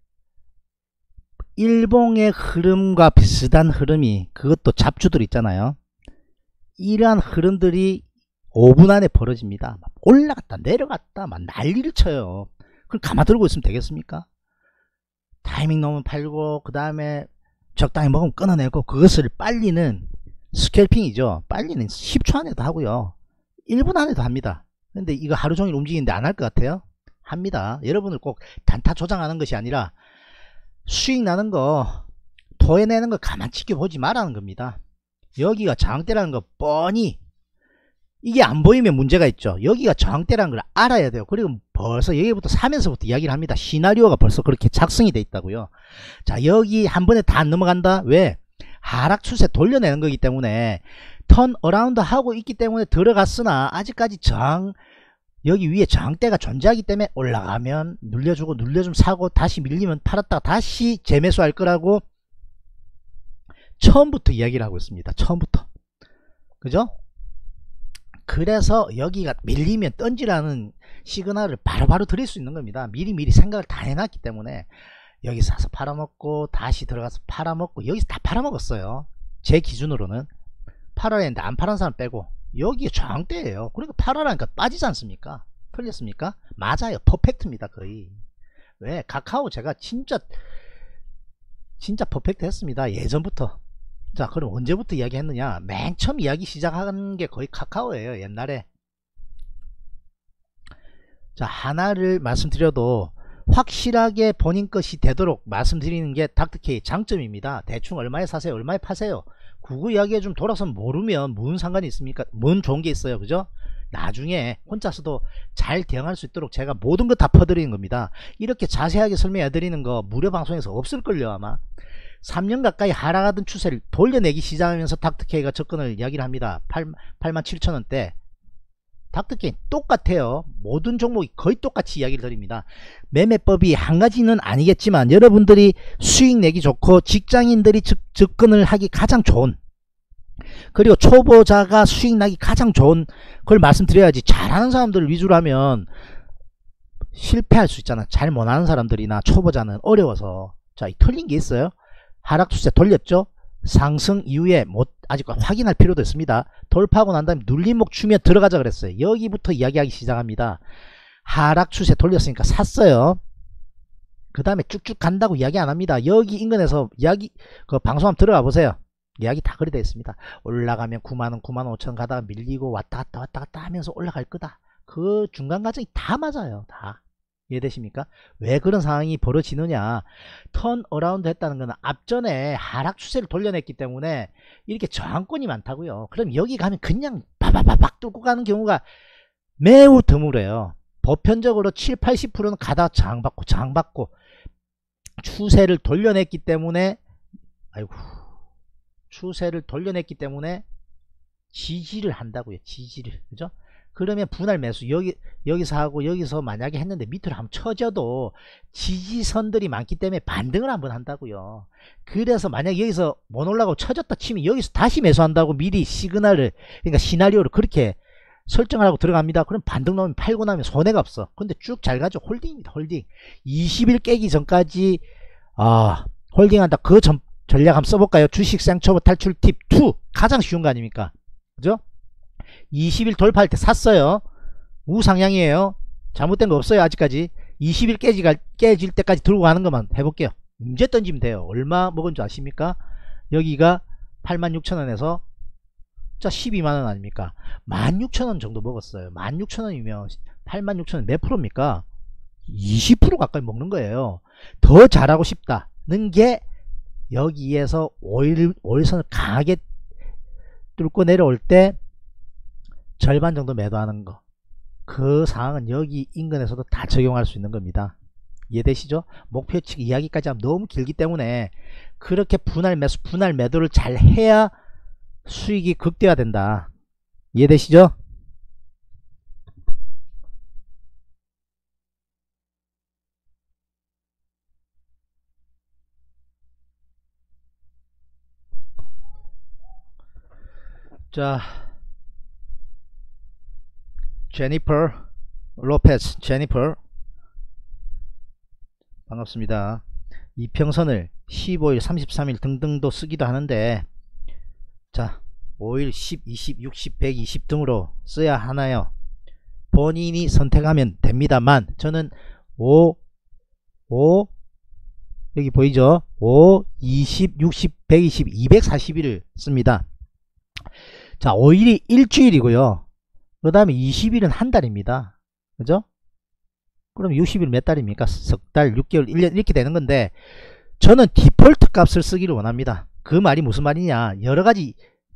일봉의 흐름과 비슷한 흐름이, 그것도 잡주들 있잖아요. 이러한 흐름들이 5분 안에 벌어집니다. 막 올라갔다 내려갔다 막 난리를 쳐요. 그럼 가만들고 있으면 되겠습니까? 타이밍 넣으면 팔고 그 다음에 적당히 먹으면 끊어내고, 그것을 빨리는 스캘핑이죠. 빨리는 10초 안에도 하고요. 1분 안에도 합니다. 근데 이거 하루 종일 움직이는데 안 할 것 같아요? 합니다. 여러분을 꼭 단타 조장하는 것이 아니라 수익 나는 거, 토해내는 거 가만 지켜보지 말라는 겁니다. 여기가 저항대라는 거 뻔히, 이게 안 보이면 문제가 있죠. 여기가 저항대라는 걸 알아야 돼요. 그리고 벌써 여기부터 사면서부터 이야기를 합니다. 시나리오가 벌써 그렇게 작성이 돼 있다고요. 자, 여기 한 번에 다 안 넘어간다. 왜? 하락 추세 돌려내는 거기 때문에, 턴 어라운드 하고 있기 때문에 들어갔으나 아직까지 여기 위에 저항대가 존재하기 때문에 올라가면 눌려주고 눌려주면 사고, 다시 밀리면 팔았다가 다시 재매수할 거라고 처음부터 이야기를 하고 있습니다. 처음부터. 그죠? 그래서 여기가 밀리면 던지라는 시그널을 바로바로 드릴 수 있는 겁니다. 미리미리 생각을 다 해놨기 때문에. 여기 사서 팔아먹고 다시 들어가서 팔아먹고, 여기서 다 팔아먹었어요. 제 기준으로는. 팔아야 했는데 안 팔은 사람 빼고. 여기에 저항대예요. 그러니까 팔아라니까 빠지지 않습니까? 틀렸습니까? 맞아요. 퍼펙트입니다. 거의. 왜? 카카오 제가 진짜 퍼펙트 했습니다. 예전부터. 자, 그럼 언제부터 이야기했느냐? 맨 처음 이야기 시작한 게 거의 카카오예요. 옛날에. 자, 하나를 말씀드려도 확실하게 본인 것이 되도록 말씀드리는 게 닥터케이 장점입니다. 대충 얼마에 사세요, 얼마에 파세요. 그거 이야기에 좀 돌아서 모르면 무슨 상관이 있습니까? 뭔 좋은 게 있어요. 그죠? 나중에 혼자서도 잘 대응할 수 있도록 제가 모든 거 다 퍼드리는 겁니다. 이렇게 자세하게 설명해 드리는 거 무료 방송에서 없을걸요. 아마 3년 가까이 하락하던 추세를 돌려내기 시작하면서 닥터케이가 접근을 이야기를 합니다. 87,000원대. 닥터케이 똑같아요. 모든 종목이 거의 똑같이 이야기를 드립니다. 매매법이 한 가지는 아니겠지만 여러분들이 수익 내기 좋고 직장인들이 접근을 하기 가장 좋은, 그리고 초보자가 수익 나기 가장 좋은 걸 말씀드려야지. 잘하는 사람들을 위주로 하면 실패할 수 있잖아. 잘 못하는 사람들이나 초보자는 어려워서. 자, 이 틀린 게 있어요. 하락 추세 돌렸죠. 상승 이후에 아직 확인할 필요도 있습니다. 돌파하고 난 다음에 눌림목 추면 들어가자 그랬어요. 여기부터 이야기하기 시작합니다. 하락 추세 돌렸으니까 샀어요. 그 다음에 쭉쭉 간다고 이야기 안 합니다. 여기 인근에서 그 방송 한번 들어가 보세요. 이야기 다 그리 되어 있습니다. 올라가면 9만원 9만 5천 가다가 밀리고 왔다 갔다 하면서 올라갈 거다. 그 중간 과정이 다 맞아요. 다 이해되십니까? 왜 그런 상황이 벌어지느냐, 턴 어라운드 했다는 것은 앞전에 하락 추세를 돌려냈기 때문에 이렇게 저항권이 많다고요. 그럼 여기 가면 그냥 바바바박 뚫고 가는 경우가 매우 드물어요. 보편적으로 7~80%는 가다 저항받고 추세를 돌려냈기 때문에 지지를 한다고요. 지지를. 그죠? 그러면 분할 매수 여기서 하고 여기서 만약에 했는데 밑으로 한번 쳐져도 지지선들이 많기 때문에 반등을 한번 한다고요. 그래서 만약에 여기서 못 올라가고 쳐졌다 치면 여기서 다시 매수한다고 미리 시그널을, 그러니까 시나리오를 그렇게 설정을 하고 들어갑니다. 그럼 반등 나오면 팔고 나면 손해가 없어. 근데 쭉 잘 가죠. 홀딩입니다. 홀딩. 20일 깨기 전까지 홀딩한다. 그 전략 한번 써볼까요? 주식 생초보 탈출 팁 2. 가장 쉬운 거 아닙니까? 그죠? 20일 돌파할 때 샀어요. 우상향이에요. 잘못된 거 없어요. 아직까지. 20일 깨질 때까지 들고 가는 것만 해볼게요. 이제 던지면 돼요. 얼마 먹은 줄 아십니까? 여기가 86,000원에서 자 12만원 아닙니까? 16,000원 정도 먹었어요. 16,000원이면 86,000원 몇 프로입니까? 20% 가까이 먹는 거예요. 더 잘하고 싶다는 게 여기에서 5일선을 강하게 뚫고 내려올 때 절반 정도 매도하는 거, 그 상황은 여기 인근에서도 다 적용할 수 있는 겁니다. 이해되시죠? 목표치 이야기까지 하면 너무 길기 때문에 그렇게 분할 매수 분할 매도를 잘 해야 수익이 극대화된다. 이해되시죠? 자, 제니퍼 로페스, 제니퍼 반갑습니다. 이평선을 15일 33일 등등도 쓰기도 하는데, 자 5일 10 20 60 120 등으로 써야 하나요? 본인이 선택하면 됩니다만 저는 5 여기 보이죠? 5 20 60 120 240일을 씁니다. 자 5일이 일주일이고요. 그 다음에 20일은 한 달입니다. 그죠? 그럼 60일 몇 달입니까? 석 달, 6개월, 1년 이렇게 되는 건데, 저는 디폴트 값을 쓰기를 원합니다. 그 말이 무슨 말이냐, 여러가지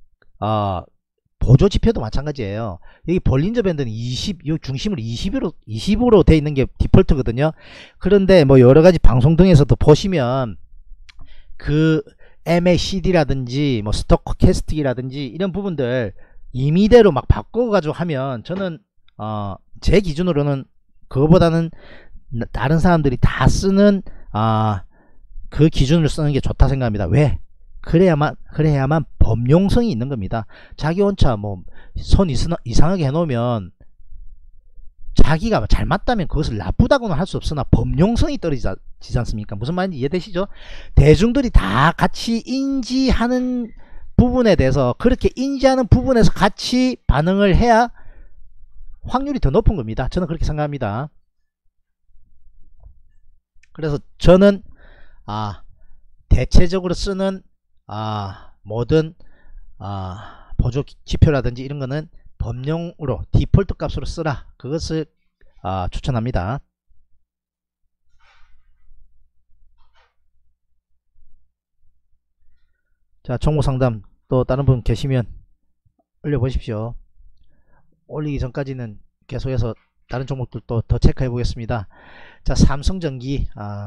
보조지표도 마찬가지예요. 여기 볼린저 밴드는 20, 요 중심을 20으로 돼 있는 게 디폴트거든요. 그런데 뭐 여러가지 방송 등에서도 보시면 그 MACD라든지 뭐 스토커캐스틱이라든지 이런 부분들 임의대로 막 바꿔가지고 하면, 저는 제 기준으로는 그거보다는 다른 사람들이 다 쓰는 그 기준을 쓰는 게 좋다 생각합니다. 왜? 그래야만 범용성이 있는 겁니다. 자기 혼자 뭐 선 이상하게 해놓으면 자기가 잘 맞다면 그것을 나쁘다고는 할 수 없으나 범용성이 떨어지지 않습니까? 무슨 말인지 이해되시죠? 대중들이 다 같이 인지하는 부분에 대해서, 그렇게 인지하는 부분에서 같이 반응을 해야 확률이 더 높은 겁니다. 저는 그렇게 생각합니다. 그래서 저는 대체적으로 쓰는 모든 보조 지표라든지 이런 거는 범용으로 디폴트 값으로 쓰라, 그것을 추천합니다. 자, 종목 상담 또 다른 분 계시면 올려보십시오. 올리기 전까지는 계속해서 다른 종목들도 더 체크해 보겠습니다. 자, 삼성전기,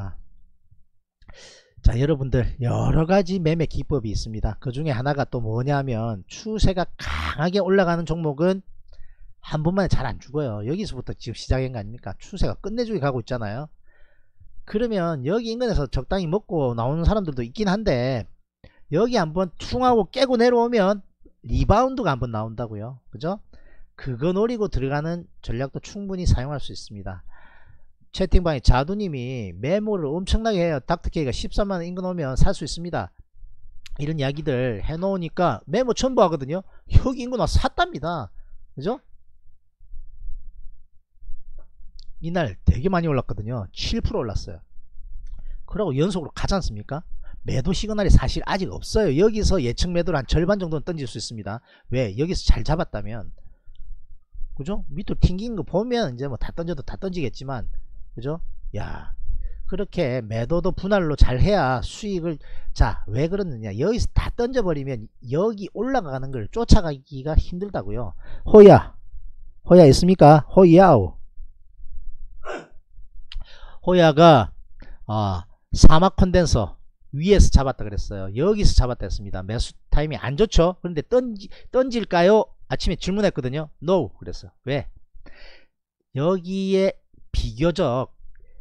자 여러분들 여러가지 매매 기법이 있습니다. 그 중에 하나가 또 뭐냐면, 추세가 강하게 올라가는 종목은 한 번만에 잘 안 죽어요. 여기서부터 지금 시작한 거 아닙니까? 추세가 끝내주게 가고 있잖아요. 그러면 여기 인근에서 적당히 먹고 나오는 사람들도 있긴 한데, 여기 한번 퉁하고 깨고 내려오면 리바운드가 한번 나온다고요. 그죠? 그거 노리고 들어가는 전략도 충분히 사용할 수 있습니다. 채팅방에 자두님이 매물을 엄청나게 해요. 닥터케이가 13만원 인근 오면 살 수 있습니다. 이런 이야기들 해놓으니까 메모 전부 하거든요. 여기 인구 나서 샀답니다. 그죠? 이날 되게 많이 올랐거든요. 7% 올랐어요. 그러고 연속으로 가지 않습니까? 매도 시그널이 사실 아직 없어요. 여기서 예측 매도를 한 절반 정도는 던질 수 있습니다. 왜? 여기서 잘 잡았다면, 그죠? 밑으로 튕긴 거 보면 이제 뭐 다 던져도 다 던지겠지만, 그죠? 야, 그렇게 매도도 분할로 잘 해야 수익을. 자, 왜 그러느냐? 여기서 다 던져버리면 여기 올라가는 걸 쫓아가기가 힘들다고요. 호야 있습니까? 호야오. 호야가 사막 컨덴서 위에서 잡았다 그랬어요. 여기서 잡았다 했습니다. 매수 타이밍 안 좋죠? 그런데 던질까요? 아침에 질문했거든요. No 그랬어요. 왜? 여기에 비교적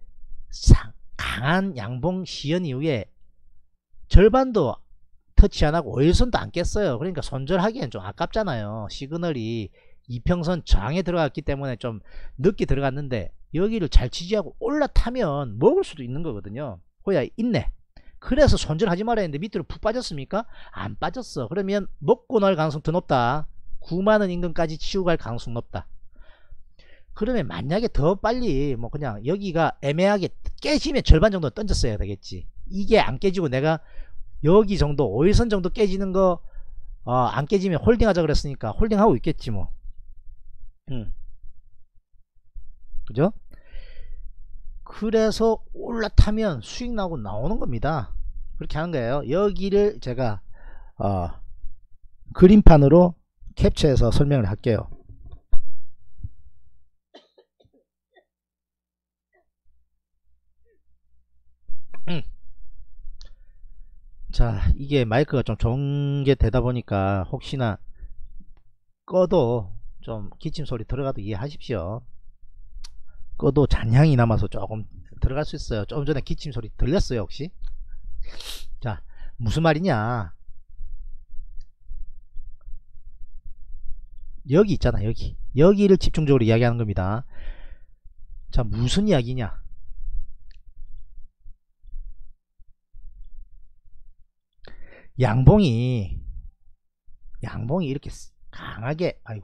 강한 양봉 시연 이후에 절반도 터치 안하고 5일선도 안 깼어요. 그러니까 손절하기엔 좀 아깝잖아요. 시그널이 이평선 저항에 들어갔기 때문에 좀 늦게 들어갔는데 여기를 잘 지지하고 올라타면 먹을 수도 있는 거거든요. 호야 있네. 그래서 손절하지 말아야 했는데 밑으로 푹 빠졌습니까? 안 빠졌어. 그러면 먹고 날 가능성 더 높다. 9만원 인근까지 치고 갈 가능성 높다. 그러면 만약에 더 빨리 뭐 그냥 여기가 애매하게 깨지면 절반 정도 던졌어야 되겠지. 이게 안 깨지고 내가 여기 정도 5일선 정도 깨지는 거 안 깨지면 홀딩하자 그랬으니까 홀딩하고 있겠지 뭐. 그죠? 그래서 올라타면 수익 나오고 나오는 겁니다. 그렇게 하는 거예요. 여기를 제가 그림판으로 캡처해서 설명을 할게요. 자, 이게 마이크가 좀 좋은 게 되다 보니까 혹시나 꺼도 좀 기침 소리 들어가도 이해하십시오. 꺼도 잔향이 남아서 조금 들어갈 수 있어요. 조금 전에 기침 소리 들렸어요 혹시? 자, 무슨 말이냐, 여기 있잖아. 여기를 집중적으로 이야기하는 겁니다. 자, 무슨 이야기냐, 양봉이 이렇게 강하게, 아이고,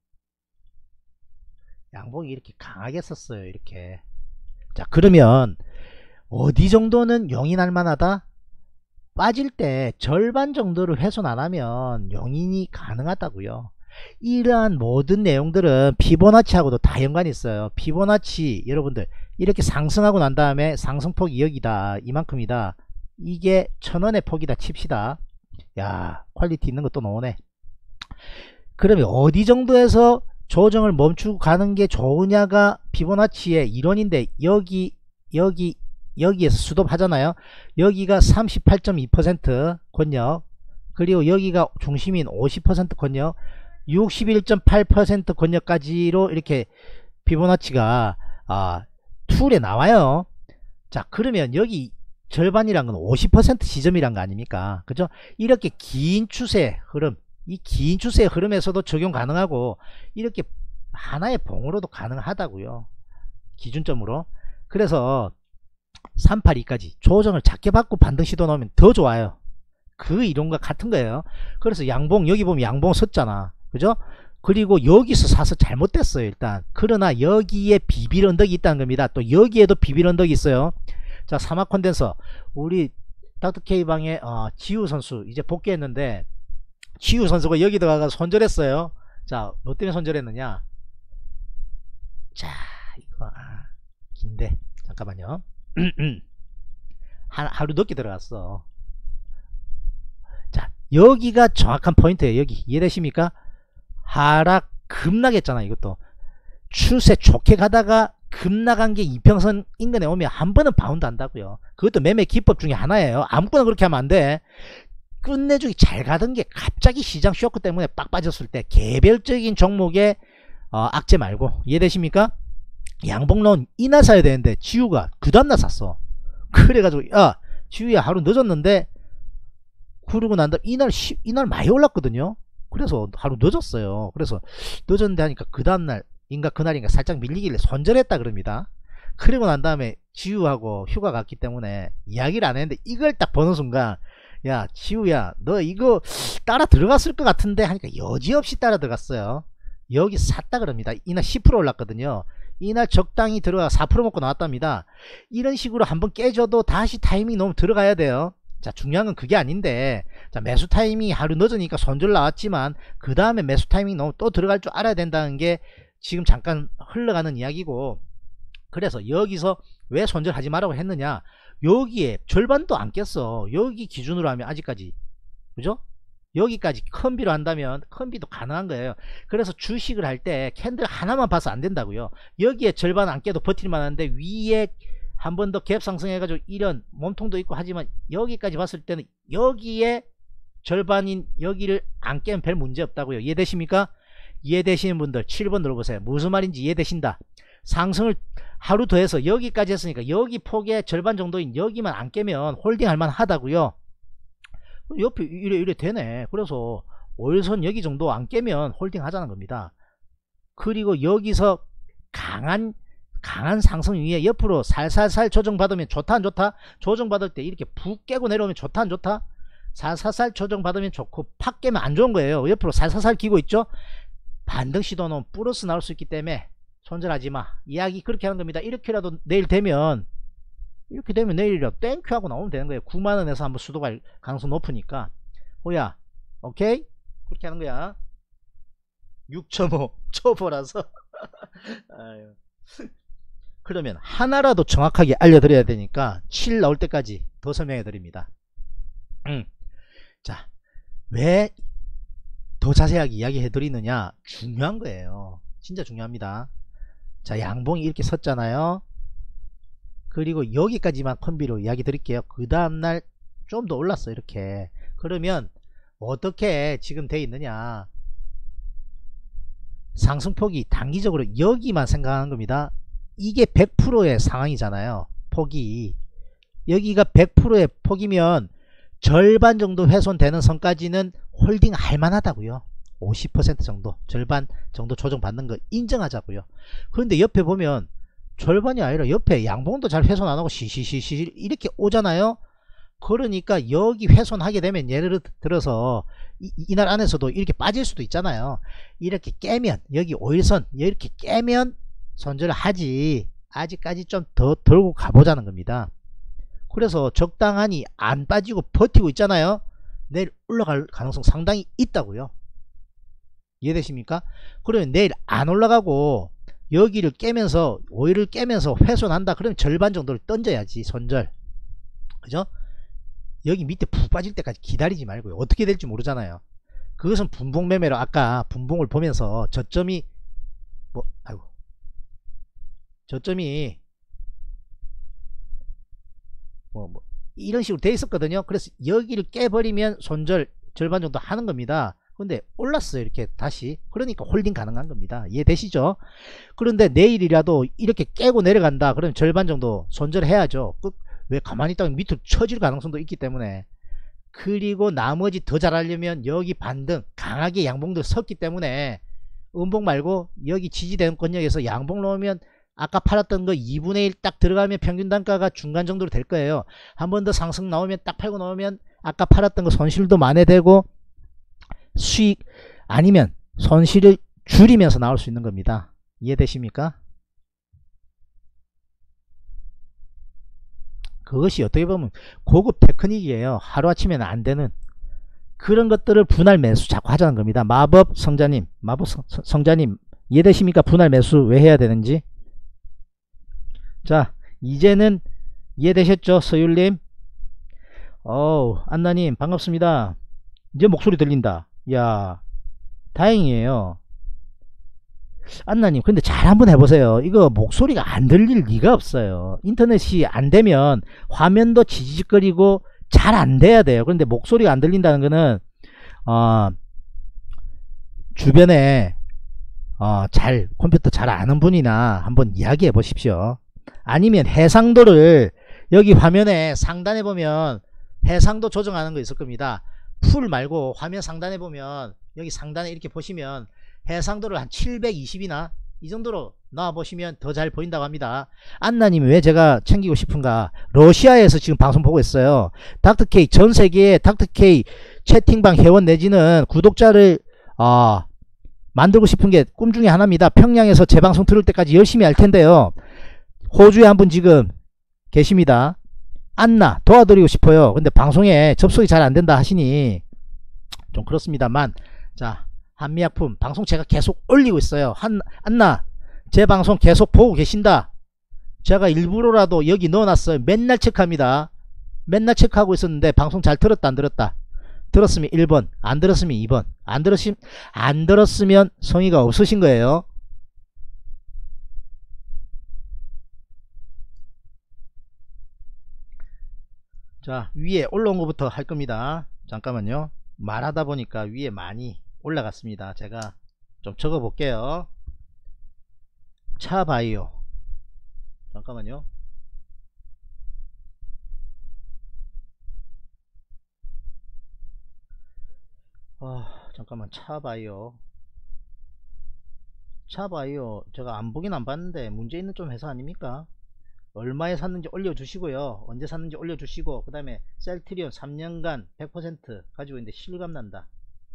양봉이 이렇게 강하게 썼어요. 이렇게. 자, 그러면 어디 정도는 용인할 만하다? 빠질 때 절반 정도를 훼손 안 하면 용인이 가능하다고요. 이러한 모든 내용들은 피보나치하고도 다 연관이 있어요. 피보나치 여러분들 이렇게 상승하고 난 다음에 상승폭이 여기다, 이만큼이다. 이게 1000원의 폭이다 칩시다. 야, 퀄리티 있는 것도 나오네. 그러면 어디 정도에서 조정을 멈추고 가는 게 좋으냐가 피보나치의 이론인데, 여기에서 스톱 하잖아요. 여기가 38.2% 권역, 그리고 여기가 중심인 50% 권역, 61.8% 권역까지로 이렇게 피보나치가 툴에 나와요. 자, 그러면 여기 절반이란 건 50% 지점이란 거 아닙니까? 그죠? 이렇게 긴 추세 흐름, 이 긴 추세의 흐름에서도 적용 가능하고 이렇게 하나의 봉으로도 가능하다고요. 기준점으로. 그래서 382까지 조정을 작게 받고 반등 시도 나오면 더 좋아요. 그 이론과 같은 거예요. 그래서 양봉, 여기 보면 양봉 섰잖아. 그죠? 그리고 여기서 사서 잘못됐어요 일단. 그러나 여기에 비빌 언덕이 있다는 겁니다. 또 여기에도 비빌 언덕이 있어요. 자, 사막 컨덴서 우리 닥터케이방의 지우 선수 이제 복귀했는데, 지우 선수가 여기다가 손절했어요. 자, 뭐 때문에 손절했느냐. 자, 이거 긴데 잠깐만요. 하루 늦게 들어갔어. 자, 여기가 정확한 포인트예요. 여기 이해되십니까? 하락 급락했잖아. 이것도 추세 좋게 가다가 급락한 게 이평선 인근에 오면 한 번은 바운드 한다고요. 그것도 매매 기법 중에 하나예요. 아무거나 그렇게 하면 안 돼. 끝내주기 잘 가던 게 갑자기 시장 쇼크 때문에 빡 빠졌을 때 개별적인 종목에 악재 말고, 이해되십니까? 양봉론 이날 사야 되는데 지우가 그 다음날 샀어. 그래가지고 야 지우야 하루 늦었는데, 그러고 난 다음 이날 많이 올랐거든요. 그래서 하루 늦었어요. 그래서 늦었는데 하니까 그 다음날 인가 그날인가 살짝 밀리길래 손절했다 그럽니다. 그리고 난 다음에 지우하고 휴가 갔기 때문에 이야기를 안 했는데, 이걸 딱 보는 순간 야 지우야 너 이거 따라 들어갔을 것 같은데 하니까 여지없이 따라 들어갔어요. 여기 샀다 그럽니다. 이날 10% 올랐거든요. 이날 적당히 들어가 4% 먹고 나왔답니다. 이런 식으로 한번 깨져도 다시 타이밍 너무 들어가야 돼요. 자, 중요한 건 그게 아닌데, 자, 매수 타이밍이 하루 늦으니까 손절 나왔지만 그 다음에 매수 타이밍 너무 또 들어갈 줄 알아야 된다는 게 지금 잠깐 흘러가는 이야기고, 그래서 여기서 왜 손절하지 말라고 했느냐, 여기에 절반도 안 깼어. 여기 기준으로 하면 아직까지, 그죠? 여기까지 컨비로 한다면 컨비도 가능한 거예요. 그래서 주식을 할 때 캔들 하나만 봐서 안 된다고요. 여기에 절반 안 깨도 버틸만 한데 위에 한 번 더 갭 상승해 가지고 이런 몸통도 있고 하지만 여기까지 봤을 때는 여기에 절반인 여기를 안 깨면 별 문제 없다고요. 이해되십니까? 이해되시는 분들 7번 눌러보세요. 무슨 말인지 이해되신다. 상승을 하루 더 해서 여기까지 했으니까 여기 폭의 절반 정도인 여기만 안 깨면 홀딩 할만 하다고요. 옆에 이래 되네. 그래서 5일선 여기 정도 안 깨면 홀딩 하자는 겁니다. 그리고 여기서 강한 상승 위에 옆으로 살살살 조정받으면 좋다 안 좋다? 조정받을 때 이렇게 푹 깨고 내려오면 좋다 안 좋다? 살살살 조정받으면 좋고 팍 깨면 안 좋은 거예요. 옆으로 살살살 기고 있죠. 반등 시도는 플러스 나올 수 있기 때문에 손절하지마. 이야기 그렇게 하는 겁니다. 이렇게라도 내일 되면 내일이라도 땡큐 하고 나오면 되는 거예요. 9만원에서 한번 수도갈 가능성 높으니까. 호야 오케이? 그렇게 하는 거야. 6.5 초보라서 아유. 그러면 하나라도 정확하게 알려드려야 되니까 7 나올 때까지 더 설명해 드립니다. 자, 왜 더 자세하게 이야기해 드리느냐, 중요한 거예요. 진짜 중요합니다. 자, 양봉이 이렇게 섰잖아요. 그리고 여기까지만 컨비로 이야기 드릴게요. 그 다음날 좀 더 올랐어 이렇게. 그러면 어떻게 지금 돼 있느냐, 상승폭이 단기적으로 여기만 생각하는 겁니다. 이게 100%의 상황이잖아요. 폭이 여기가 100%의 폭이면 절반 정도 훼손되는 선까지는 홀딩 할만하다고요. 50% 정도, 절반 정도 조정받는 거 인정하자고요. 그런데 옆에 보면 절반이 아니라 옆에 양봉도 잘 훼손 안하고 시시시시 이렇게 오잖아요. 그러니까 여기 훼손하게 되면 예를 들어서 이날 안에서도 이렇게 빠질 수도 있잖아요. 이렇게 깨면 여기 5일선 이렇게 깨면 손절을 하지, 아직까지 좀 더 들고 가보자는 겁니다. 그래서 적당하니 안 빠지고 버티고 있잖아요. 내일 올라갈 가능성 상당히 있다고요. 이해되십니까? 그러면 내일 안 올라가고 여기를 깨면서 5일을 깨면서 훼손한다 그러면 절반 정도를 던져야지, 손절. 그죠? 여기 밑에 푹 빠질 때까지 기다리지 말고요. 어떻게 될지 모르잖아요. 그것은 분봉 매매로 아까 분봉을 보면서 저점이 저점이 이런 식으로 돼 있었거든요. 그래서 여기를 깨버리면 손절 절반 정도 하는 겁니다. 근데 올랐어요 이렇게 다시. 그러니까 홀딩 가능한 겁니다. 이해되시죠? 그런데 내일이라도 이렇게 깨고 내려간다 그러면 절반 정도 손절해야죠. 왜 가만히 있다가 밑으로 쳐질 가능성도 있기 때문에. 그리고 나머지 더 잘하려면 여기 반등 강하게 양봉들 섰기 때문에 음봉 말고 여기 지지되는 권역에서 양봉 넣으면 아까 팔았던 거 2분의 1 딱 들어가면 평균 단가가 중간 정도로 될 거예요. 한 번 더 상승 나오면 딱 팔고 나오면 아까 팔았던 거 손실도 만회되고 수익 아니면 손실을 줄이면서 나올 수 있는 겁니다. 이해되십니까? 그것이 어떻게 보면 고급 테크닉이에요. 하루아침에는 안 되는 그런 것들을 분할 매수 자꾸 하자는 겁니다. 마법 성자님 이해되십니까? 분할 매수 왜 해야 되는지. 자, 이제는 이해되셨죠? 서율님, 안나님 반갑습니다. 이제 목소리 들린다. 야, 다행이에요. 안나님 근데 잘 한번 해보세요. 이거 목소리가 안 들릴 리가 없어요. 인터넷이 안 되면 화면도 지지직거리고 잘 안 돼야 돼요. 그런데 목소리가 안 들린다는 거는 주변에 잘 컴퓨터 잘 아는 분이나 한번 이야기해 보십시오. 아니면 해상도를 여기 화면에 상단에 보면 해상도 조정하는 거 있을 겁니다. 풀 말고 화면 상단에 보면 여기 상단에 이렇게 보시면 해상도를 한 720이나 이 정도로 나와보시면 더 잘 보인다고 합니다. 안나님이 왜 제가 챙기고 싶은가? 러시아에서 지금 방송 보고 있어요. 닥터K 전세계에 닥터K 채팅방 회원 내지는 구독자를 만들고 싶은 게 꿈 중에 하나입니다. 평양에서 제 방송 들을 때까지 열심히 할 텐데요. 호주에 한 분 지금 계십니다. 안나 도와드리고 싶어요. 근데 방송에 접속이 잘 안된다 하시니 좀 그렇습니다만, 자, 한미약품 방송 제가 계속 올리고 있어요. 안나 제 방송 계속 보고 계신다. 제가 일부러라도 여기 넣어놨어요. 맨날 체크합니다. 맨날 체크하고 있었는데 방송 잘 들었다 안 들었다. 들었으면 1번, 안 들었으면 2번. 안 들었으면 성의가 없으신 거예요. 자, 위에 올라온 것부터 할 겁니다. 잠깐만요. 말하다 보니까 위에 많이 올라갔습니다. 제가 좀 적어 볼게요. 차바이오, 잠깐만요. 잠깐만. 차바이오 제가 안 보긴 안 봤는데 문제 있는 좀 회사 아닙니까? 얼마에 샀는지 올려주시고요. 언제 샀는지 올려주시고, 그 다음에 셀트리온 3년간 100% 가지고 있는데 실감난다.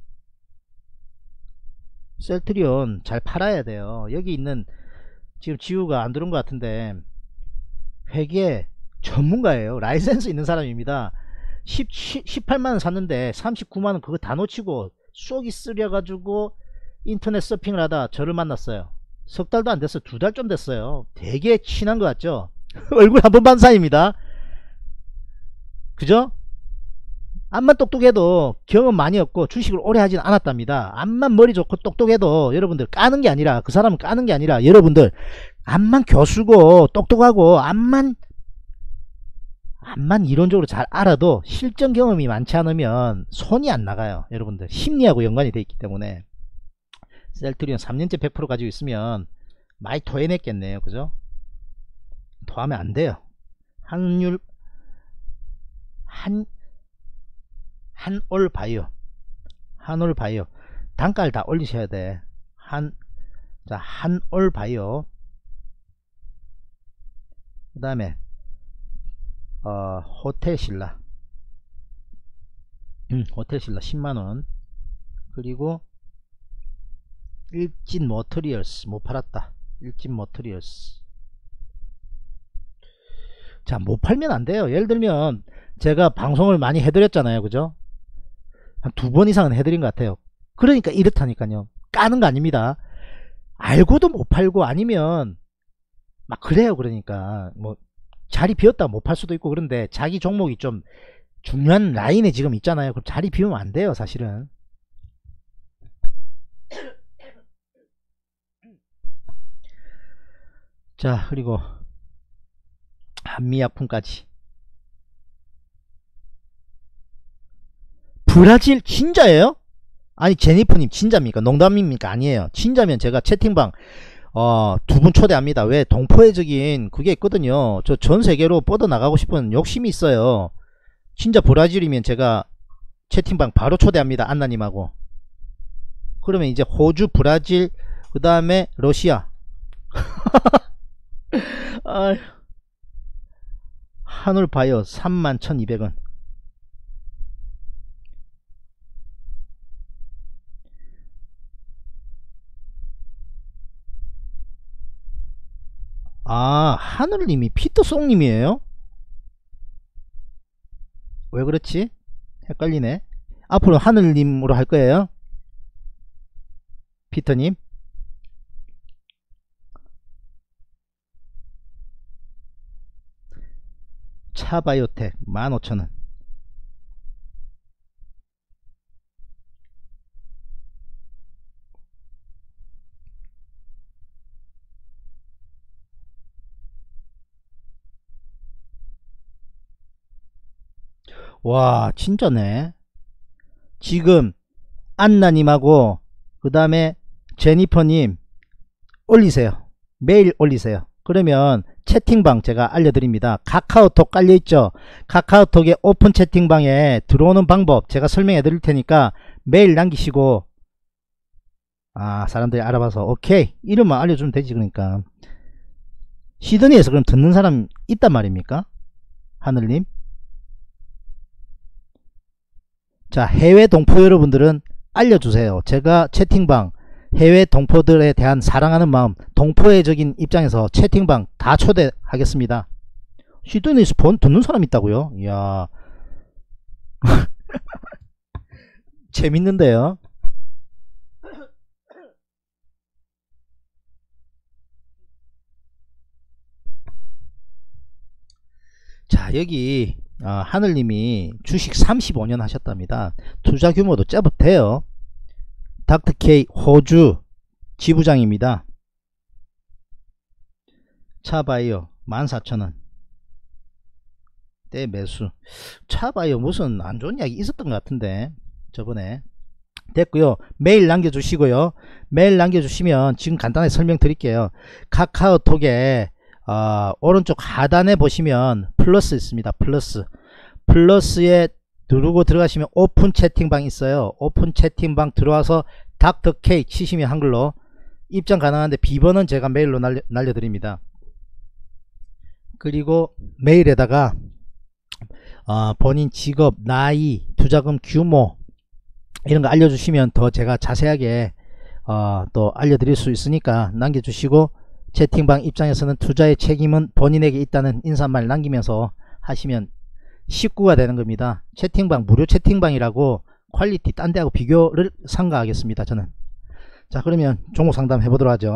셀트리온 잘 팔아야 돼요. 여기 있는 지금 지우가 안 들은 것 같은데 회계 전문가예요. 라이센스 있는 사람입니다. 18만원 샀는데 39만원 그거 다 놓치고 쏙이 쓰려가지고 인터넷 서핑을 하다 저를 만났어요. 석 달도 안 됐어요. 2달 좀 됐어요. 되게 친한 것 같죠? 얼굴 한번 반 사이입니다. 그죠? 암만 똑똑해도 경험 많이 없고 주식을 오래 하진 않았답니다. 암만 머리 좋고 똑똑해도 여러분들 까는 게 아니라, 그 사람은 까는 게 아니라, 여러분들 암만 교수고 똑똑하고 암만 이론적으로 잘 알아도 실전 경험이 많지 않으면 손이 안 나가요. 여러분들 심리하고 연관이 돼 있기 때문에. 셀트리온 3년째 100% 가지고 있으면 많이 토해냈겠네요. 그죠? 토하면 안 돼요. 한올바이오 단가를 다 올리셔야 돼. 한올바이오, 그 다음에 호텔신라 호텔신라 10만원, 그리고 일진머터리얼스 못 팔았다. 일진머터리얼스. 자, 못 팔면 안 돼요. 예를 들면 제가 방송을 많이 해드렸잖아요. 그죠? 한 2번 이상은 해드린 것 같아요. 그러니까 이렇다니까요. 까는 거 아닙니다. 알고도 못 팔고, 아니면 막 그래요. 그러니까 뭐 자리 비었다 못 팔 수도 있고, 그런데 자기 종목이 좀 중요한 라인에 지금 있잖아요. 그럼 자리 비우면 안 돼요. 사실은. 자, 그리고 한미약품까지. 브라질 진짜예요? 아니, 제니퍼님 진짜입니까? 농담입니까? 아니에요. 진짜면 제가 채팅방 2분 초대합니다. 왜? 동포애적인 그게 있거든요. 저 전세계로 뻗어나가고 싶은 욕심이 있어요. 진짜 브라질이면 제가 채팅방 바로 초대합니다. 안나님하고. 그러면 이제 호주, 브라질, 그 다음에 러시아. 한올바이오 31,200원. 하늘님이 피터송님이에요? 왜 그렇지? 헷갈리네. 앞으로 하늘님으로 할 거예요. 피터님. 차바이오텍 15,000원. 와, 진짜네. 지금 안나님하고 그 다음에 제니퍼님 올리세요. 매일 올리세요. 그러면 채팅방 제가 알려드립니다. 카카오톡 깔려있죠. 카카오톡에 오픈 채팅방에 들어오는 방법 제가 설명해 드릴 테니까 메일 남기시고 아, 사람들이 알아봐서 오케이, 이름만 알려주면 되지. 그러니까 시드니에서 그럼 듣는 사람 있단 말입니까, 하늘님? 자, 해외 동포 여러분들은 알려주세요. 제가 채팅방 해외 동포들에 대한 사랑하는 마음, 동포애적인 입장에서 채팅방 다 초대하겠습니다. 시드니에서 듣는 사람 있다고요? 이야 재밌는데요. 자, 여기 하늘님이 주식 35년 하셨답니다. 투자 규모도 제법 돼요. 닥터K 호주 지부장입니다. 차바이오 14,000원 때 매수. 차바이오 무슨 안 좋은 이야기 있었던 것 같은데 저번에. 됐고요. 메일 남겨주시고요. 메일 남겨주시면 지금 간단하게 설명드릴게요. 카카오톡에 오른쪽 하단에 보시면 플러스 있습니다. 플러스에 누르고 들어가시면 오픈 채팅방 있어요. 오픈 채팅방 들어와서 닥터K 치시면 한글로 입장 가능한데 비번은 제가 메일로 날려드립니다. 그리고 메일에다가 본인 직업, 나이, 투자금 규모 이런거 알려주시면 더 제가 자세하게 또 알려드릴 수 있으니까 남겨주시고, 채팅방 입장에서는 투자의 책임은 본인에게 있다는 인사말 남기면서 하시면 식구가 되는 겁니다. 채팅방 무료 채팅방이라고 퀄리티 딴 데하고 비교를 삼가하겠습니다, 저는. 자, 그러면 종목 상담 해보도록 하죠.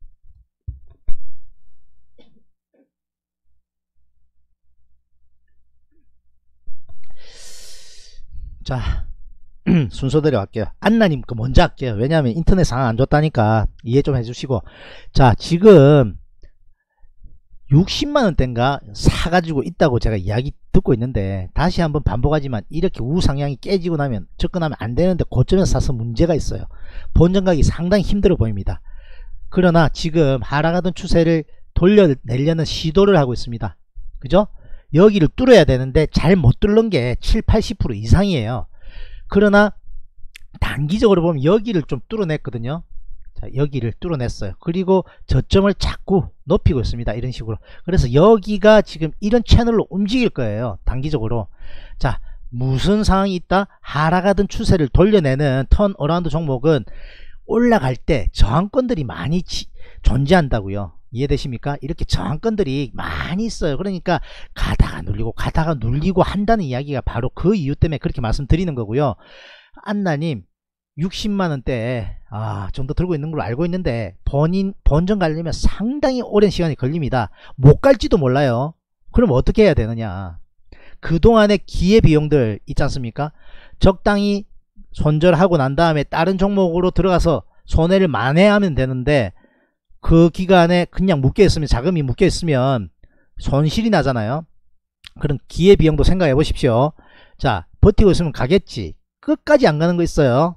자, 순서대로 할게요. 안나님 거 먼저 할게요. 왜냐하면 인터넷 상황 안 좋다니까 이해 좀 해주시고. 자, 지금 60만원대인가 사가지고 있다고 제가 이야기 듣고 있는데, 다시 한번 반복하지만 이렇게 우상향이 깨지고 나면 접근하면 안 되는데 고점에서 사서 문제가 있어요. 본전가기 상당히 힘들어 보입니다. 그러나 지금 하락하던 추세를 돌려내려는 시도를 하고 있습니다. 그죠? 여기를 뚫어야 되는데 잘 못 뚫는 게 70~80% 이상이에요. 그러나 단기적으로 보면 여기를 좀 뚫어냈거든요. 자, 여기를 뚫어냈어요. 그리고 저점을 자꾸 높이고 있습니다. 이런 식으로. 그래서 여기가 지금 이런 채널로 움직일 거예요, 단기적으로. 자, 무슨 상황이 있다? 하락하던 추세를 돌려내는 턴어라운드 종목은 올라갈 때 저항권들이 많이 존재한다고요. 이해되십니까? 이렇게 저항권들이 많이 있어요. 그러니까 가다가 눌리고 한다는 이야기가 바로 그 이유 때문에 그렇게 말씀드리는 거고요. 안나님 60만원대 정도 들고 있는 걸로 알고 있는데 본전 가려면 상당히 오랜 시간이 걸립니다. 못 갈지도 몰라요. 그럼 어떻게 해야 되느냐? 그동안의 기회비용들 있지 않습니까? 적당히 손절하고 난 다음에 다른 종목으로 들어가서 손해를 만회하면 되는데, 그 기간에 그냥 묶여있으면, 자금이 묶여있으면 손실이 나잖아요. 그런 기회비용도 생각해 보십시오. 자, 버티고 있으면 가겠지. 끝까지 안 가는 거 있어요.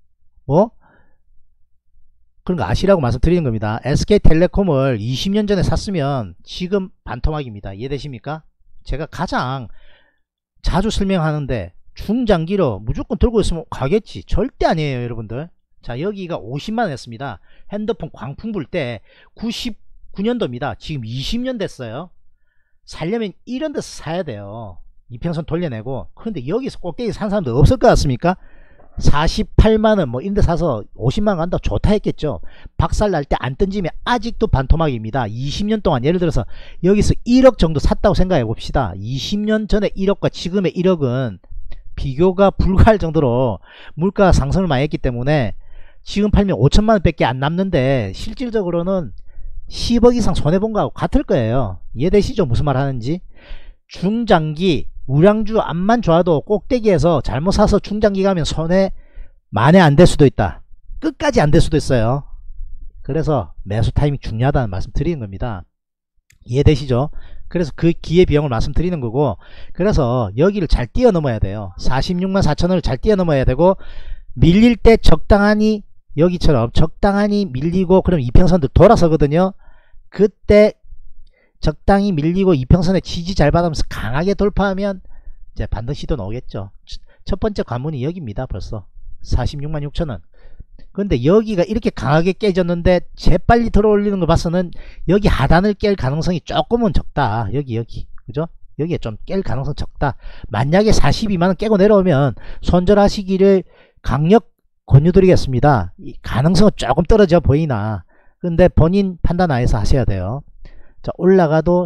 그런 거 아시라고 말씀드리는 겁니다. SK텔레콤을 20년 전에 샀으면 지금 반토막입니다. 이해되십니까? 제가 가장 자주 설명하는데, 중장기로 무조건 들고 있으면 가겠지. 절대 아니에요, 여러분들. 자, 여기가 50만원 했습니다. 핸드폰 광풍 불 때 99년도입니다. 지금 20년 됐어요. 살려면 이런 데서 사야 돼요. 이평선 돌려내고. 그런데 여기서 꼭대기 산 사람도 없을 것 같습니까? 48만원 뭐 이런 데 사서 50만원 간다 좋다 했겠죠. 박살 날 때 안 던지면 아직도 반토막입니다. 20년 동안 예를 들어서 여기서 1억 정도 샀다고 생각해 봅시다. 20년 전에 1억과 지금의 1억은 비교가 불가할 정도로 물가 상승을 많이 했기 때문에 지금 팔면 5천만원 밖에 안 남는데 실질적으로는 10억 이상 손해본 거하고 같을 거예요. 이해되시죠? 무슨 말 하는지. 중장기 우량주 암만 좋아도 꼭대기에서 잘못 사서 중장기 가면 손해 만회 안 될 수도 있다. 끝까지 안 될 수도 있어요. 그래서 매수 타이밍 중요하다는 말씀 드리는 겁니다. 이해되시죠? 그래서 그 기회비용을 말씀드리는 거고, 그래서 여기를 잘 뛰어넘어야 돼요. 46만 4천원을 잘 뛰어넘어야 되고, 밀릴 때 적당하니 여기처럼 적당하니 밀리고, 그럼 이평선들 돌아서거든요. 그때 적당히 밀리고 이평선에 지지 잘 받으면서 강하게 돌파하면 이제 반등 시도 나오겠죠. 첫 번째 관문이 여기입니다. 벌써 46만 6천원. 근데 여기가 이렇게 강하게 깨졌는데 재빨리 들어올리는 거 봐서는 여기 하단을 깰 가능성이 조금은 적다. 여기 그죠? 여기에 좀 깰 가능성 적다. 만약에 42만원 깨고 내려오면 손절하시기를 강력 권유드리겠습니다. 이 가능성은 조금 떨어져 보이나 근데 본인 판단 하에서 하셔야 돼요. 자, 올라가도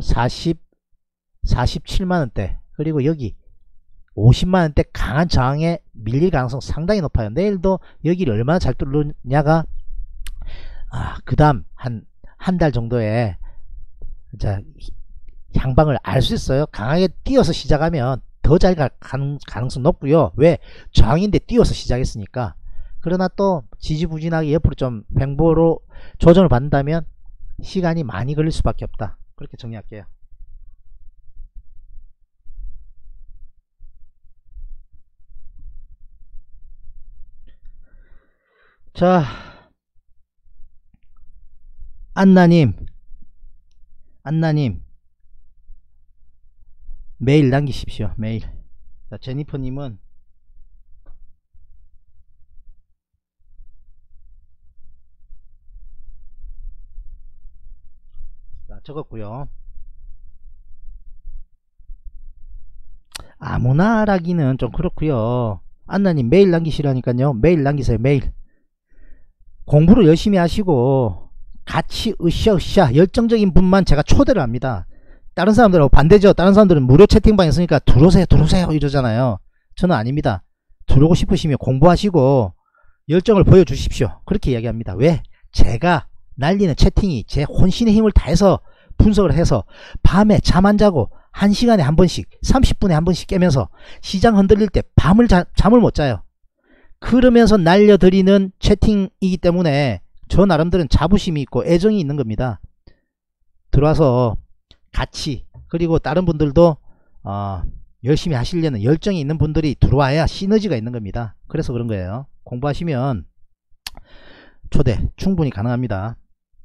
47만원대 그리고 여기 50만원대 강한 저항에 밀릴 가능성 상당히 높아요. 내일도 여기를 얼마나 잘 뚫느냐가 그 다음 한 달 정도에 자 향방을 알 수 있어요. 강하게 뛰어서 시작하면 더 잘 갈 가능성 높고요. 왜? 저항인데 뛰어서 시작했으니까. 그러나 또 지지부진하게 옆으로 좀 횡보로 조정을 받는다면 시간이 많이 걸릴 수밖에 없다. 그렇게 정리할게요. 자, 안나님 메일 남기십시오. 메일. 자, 제니퍼님은 자, 적었고요. 아무나라기는 좀 그렇고요. 안나님 메일 남기시라니까요. 메일 남기세요. 메일. 공부를 열심히 하시고 같이 으쌰으쌰 열정적인 분만 제가 초대를 합니다. 다른 사람들하고 반대죠. 다른 사람들은 무료 채팅방 있으니까 들어오세요 이러잖아요. 저는 아닙니다. 들어오고 싶으시면 공부하시고 열정을 보여주십시오. 그렇게 이야기합니다. 왜? 제가 날리는 채팅이 제 혼신의 힘을 다해서 분석을 해서 밤에 잠 안 자고 1시간에 한 번씩 30분에 한 번씩 깨면서 시장 흔들릴 때 잠을 못 자요. 그러면서 날려드리는 채팅이기 때문에 저 나름대로는 자부심이 있고 애정이 있는 겁니다. 들어와서 같이 그리고 다른 분들도 열심히 하시려는 열정이 있는 분들이 들어와야 시너지가 있는 겁니다. 그래서 그런 거예요. 공부하시면 초대 충분히 가능합니다.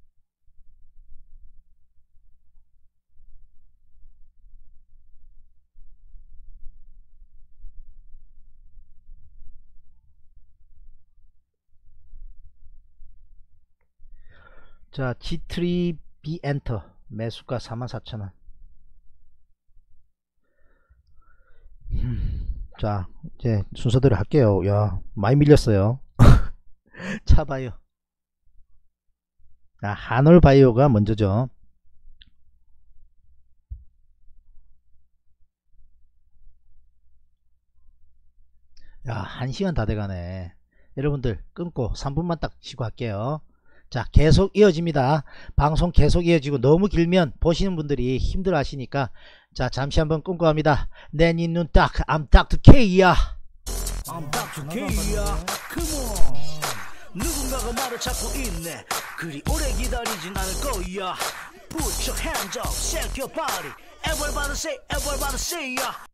자, G3B 엔터 매수가 44,000원. 자, 이제 순서대로 할게요. 야, 많이 밀렸어요. 차바이오. 자, 한올바이오가 먼저죠. 야, 1시간 다 돼가네. 여러분들 끊고 3분만 딱 쉬고 할게요. 자, 계속 이어집니다. 방송 계속 이어지고 너무 길면 보시는 분들이 힘들어 하시니까 자, 잠시 한번 끊고 합니다. 내 니 눈 딱 I'm Dr. K야. I'm Dr. K야. Come on. 누군가가 말을 찾고 있네. 그리 오래 기다리진 않을 거야. Put your hands up, shake your body. Everybody say, everybody say, yeah.